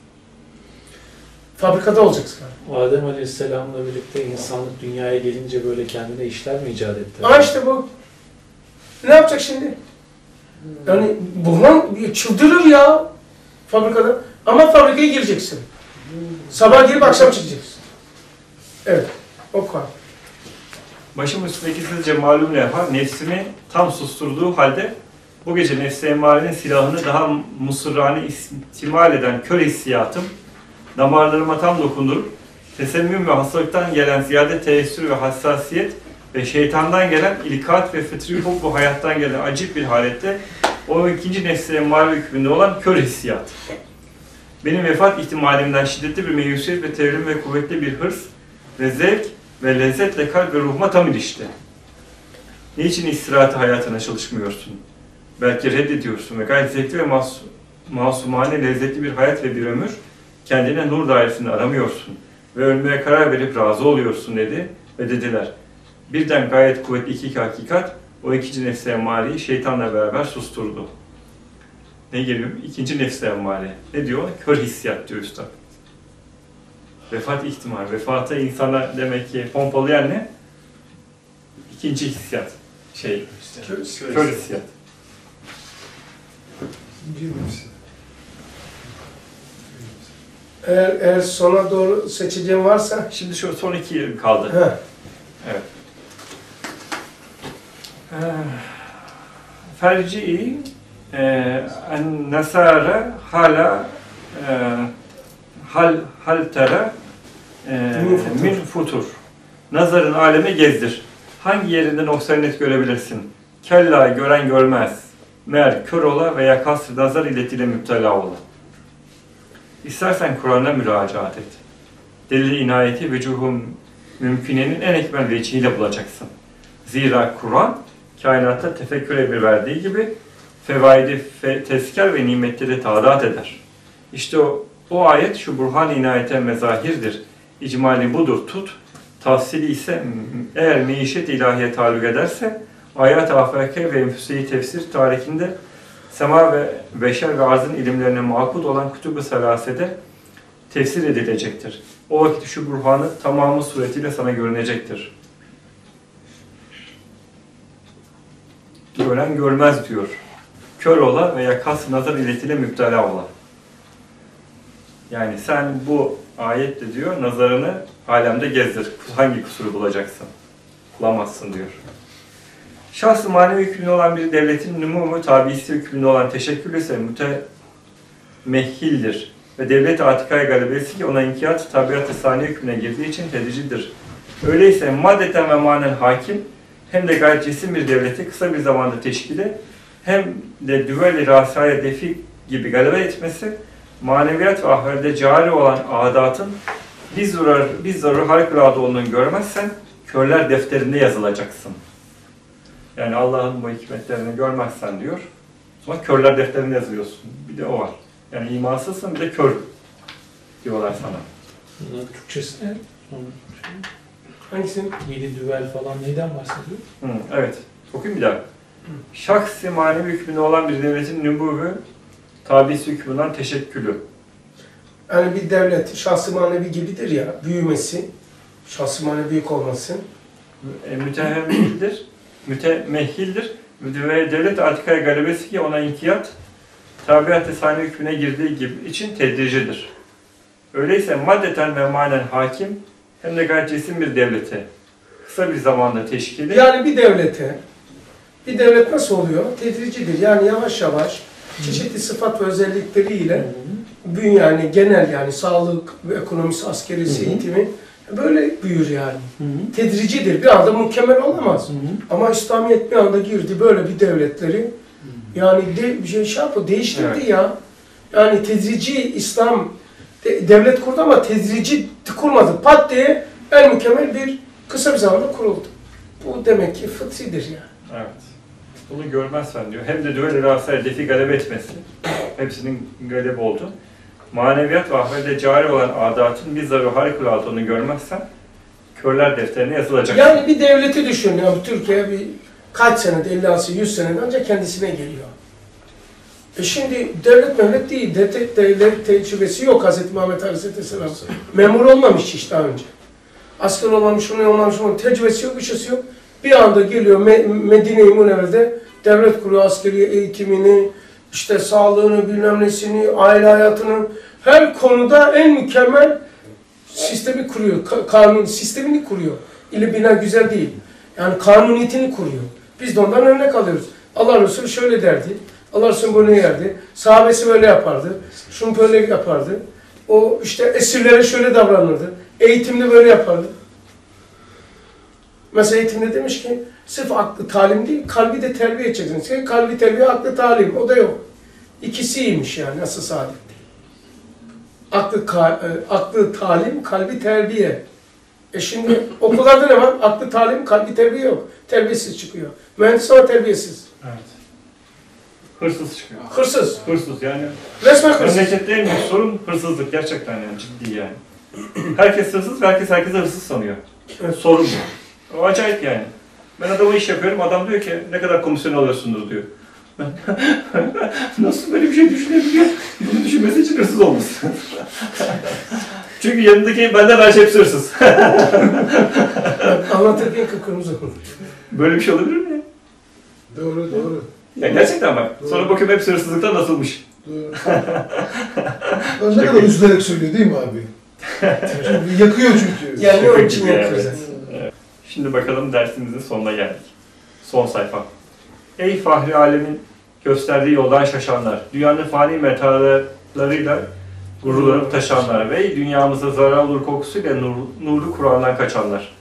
Fabrikada olacaksın. Adem Aleyhisselam'la birlikte insanlık dünyaya gelince böyle kendine işler mi icat etti? Aa işte bu. Ne yapacak şimdi? Yani buhran çıldırır ya fabrikada. Ama fabrikaya gireceksin. Sabah girip akşam çıkacaksın. Evet, o kadar. Başım üstündeki sizce malum levha nefsimi tam susturduğu halde bu gece nefsi emmarenin silahını daha musurrani istimal eden kör hissiyatım damarlarıma tam dokundurup tesemmüm ve hastalıktan gelen ziyade teessür ve hassasiyet ve şeytandan gelen ilkat ve fıtri hubbu hayattan gelen acip bir halette o ikinci nefsi emmare hükmünde olan kör hissiyat. Benim vefat ihtimalimden şiddetli bir meyusiyet ve tevrim ve kuvvetli bir hırs ve zevk ve lezzetle kalp ve ruhuma tam ilişti. Niçin istirahat hayatına çalışmıyorsun? Belki reddediyorsun ve gayet zevkli ve mas masumane lezzetli bir hayat ve bir ömür kendine nur dairesinde aramıyorsun. ve ölmeye karar verip razı oluyorsun dedi ve dediler. Birden gayet kuvvetli iki hakikat o ikinci nefs-i emmareyi şeytanla beraber susturdu. Ne geliyor? İkinci nefs-i emmare. Ne diyor? Kör hissiyat diyor Üstad. Vefat ihtimali. Vefata insana demek ki pompalayan ne? İkinci hissiyat. Şey, kör, kör, kör hissiyat. Eğer, eğer sona doğru seçeceğim varsa... Şimdi şu son iki yıl kaldı. Heh. Evet. Ferci'i en nasara hala hal haltara min futur. Nazarın aleme gezdir. Hangi yerinde noksaniyet görebilirsin? Kella gören görmez. Meğer kör ola veya kasr nazar iletiyle müptela ola. İstersen Kur'an'a müracaat et. Delil-i inayeti vücuhum mümkünenin en ekmel vecihiyle bulacaksın. Zira Kur'an kainatta tefekkür emir verdiği gibi fevaidi fe, tezker ve nimetleri taadat eder. İşte o, o ayet şu burhan-ı inayete mezahirdir. İcmali budur tut. Tafsili ise eğer meişet ilahiye taluk ederse ayet-i afake ve enfüse-i tefsir tarihinde sema ve beşer ve arzın ilimlerine makul olan kütüb-ü selasede tefsir edilecektir. O vakit şu burhanı tamamı suretiyle sana görünecektir. Gören görmez diyor. Kör ola veya kas nazar iletiyle müptela ola. Yani sen bu ayette diyor nazarını alemde gezdir. Hangi kusuru bulacaksın? Bulamazsın diyor. Şahs-ı manevi hükmünde olan bir devletin numumu tabisi hükmünde olan teşekkül ise mütemehhildir. Ve devlet-i atikaya galibesi ki ona inkiyat tabiat-ı saniye hükmüne girdiği için tedricidir. Öyleyse maddeten ve manen hakim hem de gayet cisim bir devleti kısa bir zamanda teşkili hem de düvel-i rasaya defi gibi galebe etmesi maneviyat ve ahirette cari olan adatın biz zarar, biz zararı harikulade olduğunu görmezsen körler defterinde yazılacaksın. Yani Allah'ın bu hikmetlerini görmezsen diyor. O zaman körler defterinde yazıyorsun. Bir de o var. Yani imansızsın bir de kör diyorlar sana. Bunların Türkçesi ne? Hangisinin? Yedi düvel falan neyden bahsediyor? Hı, evet. Okuyayım bir daha. Şahs-ı manevi hükmünde olan bir devletin nübüvü tabisi hükmünden teşekkülü. Yani bir devlet şahs-ı manevi gibidir ya, büyümesi, şahs-ı manevi büyük olması. E, mütehemmildir, mütemehhildir. Ve devlet atikaya galibesi ki ona inkiyat tabiat-ı saniye hükmüne girdiği gibi için tedricidir. Öyleyse maddeten ve manen hakim hem de gayet cisim bir devlete kısa bir zamanda teşkili. Yani bir devlete, bir devlet nasıl oluyor? Tedricidir. Yani yavaş yavaş çeşitli sıfat ve özellikleriyle büyü yani genel yani sağlık ve ekonomisi, askerisi, eğitimi böyle büyür yani. Hı hı. Tedricidir. Bir anda mükemmel olamaz. Hı hı. Ama İslamiyet bir anda girdi böyle bir devletleri. Yani de, bir şey, şey yapı değiştirdi Evet. ya. Yani tedrici İslam de, devlet kurdu ama tedrici kurmadı. Pat diye en mükemmel bir kısa bir zamanda kuruldu. Bu demek ki fıtridir yani. Evet. Bunu görmezsen diyor. Hem de düvel-i rasaya defi galebe etmesi. Hepsinin galebe oldu. Maneviyat ve ahirette cari olan adatın bir zararı harikulade onu görmezsen körler defterine yazılacak. Yani bir devleti düşün. Yani Türkiye bir kaç senede, elli altı yüz senede ancak kendisine geliyor. E şimdi devlet mevlet değil, devlet, devlet tecrübesi yok Hz. Muhammed Aleyhisselam. Memur olmamış hiç daha önce. Asker olmamış, onu olmamış, onun tecrübesi yok, bir şeysi yok. Bir anda geliyor Me Medine-i Münevver'de devlet kuruyor askeri eğitimini, işte sağlığını, bilmem nesini, aile hayatını, her konuda en mükemmel sistemi kuruyor. Ka kanun sistemini kuruyor. İli bina güzel değil. Yani kanuniyetini kuruyor. Biz de ondan örnek alıyoruz. Allah Resulü şöyle derdi. Allah Resulü böyle yerdi. Sahabesi böyle yapardı. Şunu böyle yapardı. O işte esirlere şöyle davranırdı. Eğitimde böyle yapardı. Mesela eğitimde demiş ki sırf aklı talim değil, kalbi de terbiye edeceksin. Senin kalbi terbiye, aklı talim. O da yok. İkisiymiş yani asıl saadet. Aklı, aklı talim, kalbi terbiye. E şimdi okullarda ne var? Aklı talim, kalbi terbiye yok. Terbiyesiz çıkıyor. Mühendis ama terbiyesiz. Evet. Hırsız çıkıyor. Hırsız. Hırsız yani. Resmen hırsız. Memlekette en büyük sorun hırsızlık gerçekten yani ciddi yani. Herkes hırsız ve herkes herkese hırsız sanıyor. Sorun bu. O acayip yani. Ben adama iş yapıyorum, adam diyor ki ne kadar komisyon alıyorsunuz diyor. Ben, nasıl böyle bir şey düşünebiliyor? Bunu düşünmesi için hırsız olmasın. Çünkü yanındaki benden her şey hepsi hırsız. Anlatırken kıpkırmızı olur. Böyle bir şey olabilir mi ya? Doğru, doğru. Ya gerçekten bak. Sonra Doğru. bakıyorum hepsi hırsızlıktan nasılmış. Doğru. Ben ne kadar üzülerek söylüyor değil mi abi? Çünkü yakıyor çünkü. Yani onun Şaka için gibi ya, yapıyoruz. evet. Evet. Şimdi bakalım dersimizin sonuna geldik. Son sayfa. Ey Fahri Alemin gösterdiği yoldan şaşanlar, dünyanın fani metalarıyla gururlanıp taşanlar ve dünyamıza zarar olur kokusuyla nur, nurlu Kur'an'dan kaçanlar.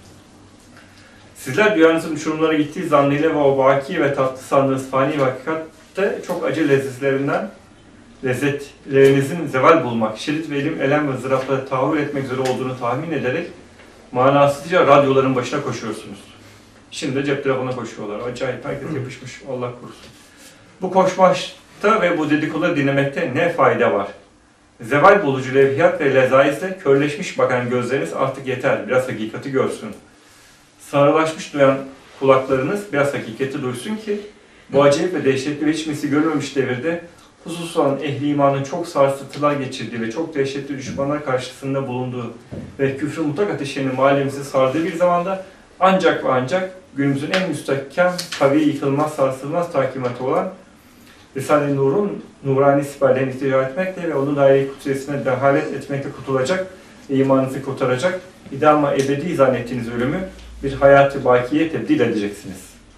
Sizler dünyanızın uçurumlara gittiği zannıyla ve o vaki ve tatlı sandığınız fani hakikatte çok acı lezzetlerinden lezzetlerinizin zeval bulmak, şiddet ve elim, elem ve ızdırapla tahammül etmek üzere olduğunu tahmin ederek manasızca radyoların başına koşuyorsunuz. Şimdi de cep telefonuna koşuyorlar. Acayip, herkes yapışmış. Allah korusun. Bu koşmaşta ve bu dedikodu dinlemekte ne fayda var? Zeval bulucu levhiyat ve lezaizle körleşmiş bakan gözleriniz artık yeter. Biraz hakikati görsün. Sarılaşmış duyan kulaklarınız biraz hakikati duysun ki bu acayip ve dehşetli ve hiç misli görmemiş devirde husus olan ehli imanın çok sarsıntılar geçirdiği ve çok dehşetli düşmanlar karşısında bulunduğu ve küfrü mutlak ateşlerinin mahallemizi sardığı bir zamanda ancak ve ancak günümüzün en müstehkem, tabi yıkılmaz, sarsılmaz takimatı olan Risale-i Nur'un nurani siperlerini ihtiva etmekle ve onun daire-i kutsiyesine dehalet etmekle kurtulacak ve imanınızı kurtaracak, idama ebedi zannettiğiniz ölümü bir hayat-ı bakiye tebdil edeceksiniz.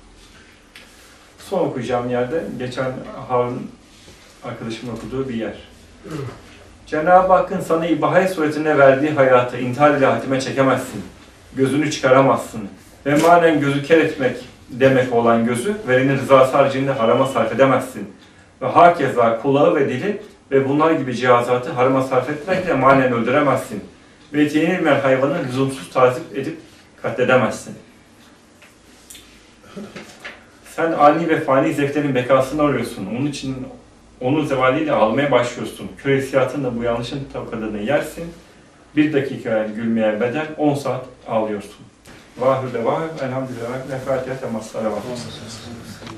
Son okuyacağım yerde, geçen Harun arkadaşımın okuduğu bir yer. Cenab-ı Hakk'ın sana ibahe suretine verdiği hayatı intihar ile hatime çekemezsin. Gözünü çıkaramazsın. Ve manen gözü ker etmek demek olan gözü, verenin rızası haricinde harama sarf edemezsin. Ve hakeza kulağı ve dili ve bunlar gibi cihazatı harama sarf etmekle manen öldüremezsin. Ve yenilmeyen hayvanı lüzumsuz tazip edip katledemezsin. Sen ani ve fani zevklerin bekasını arıyorsun. Onun için onun zevaliyle almaya başlıyorsun. Köy hissiyatında bu yanlışın tokadını yersin. Bir dakika gülmeye bedel, on saat ağlıyorsun. Vahü de vahü, elhamdülillah, ve Fatiha temaslara bakıyorsun.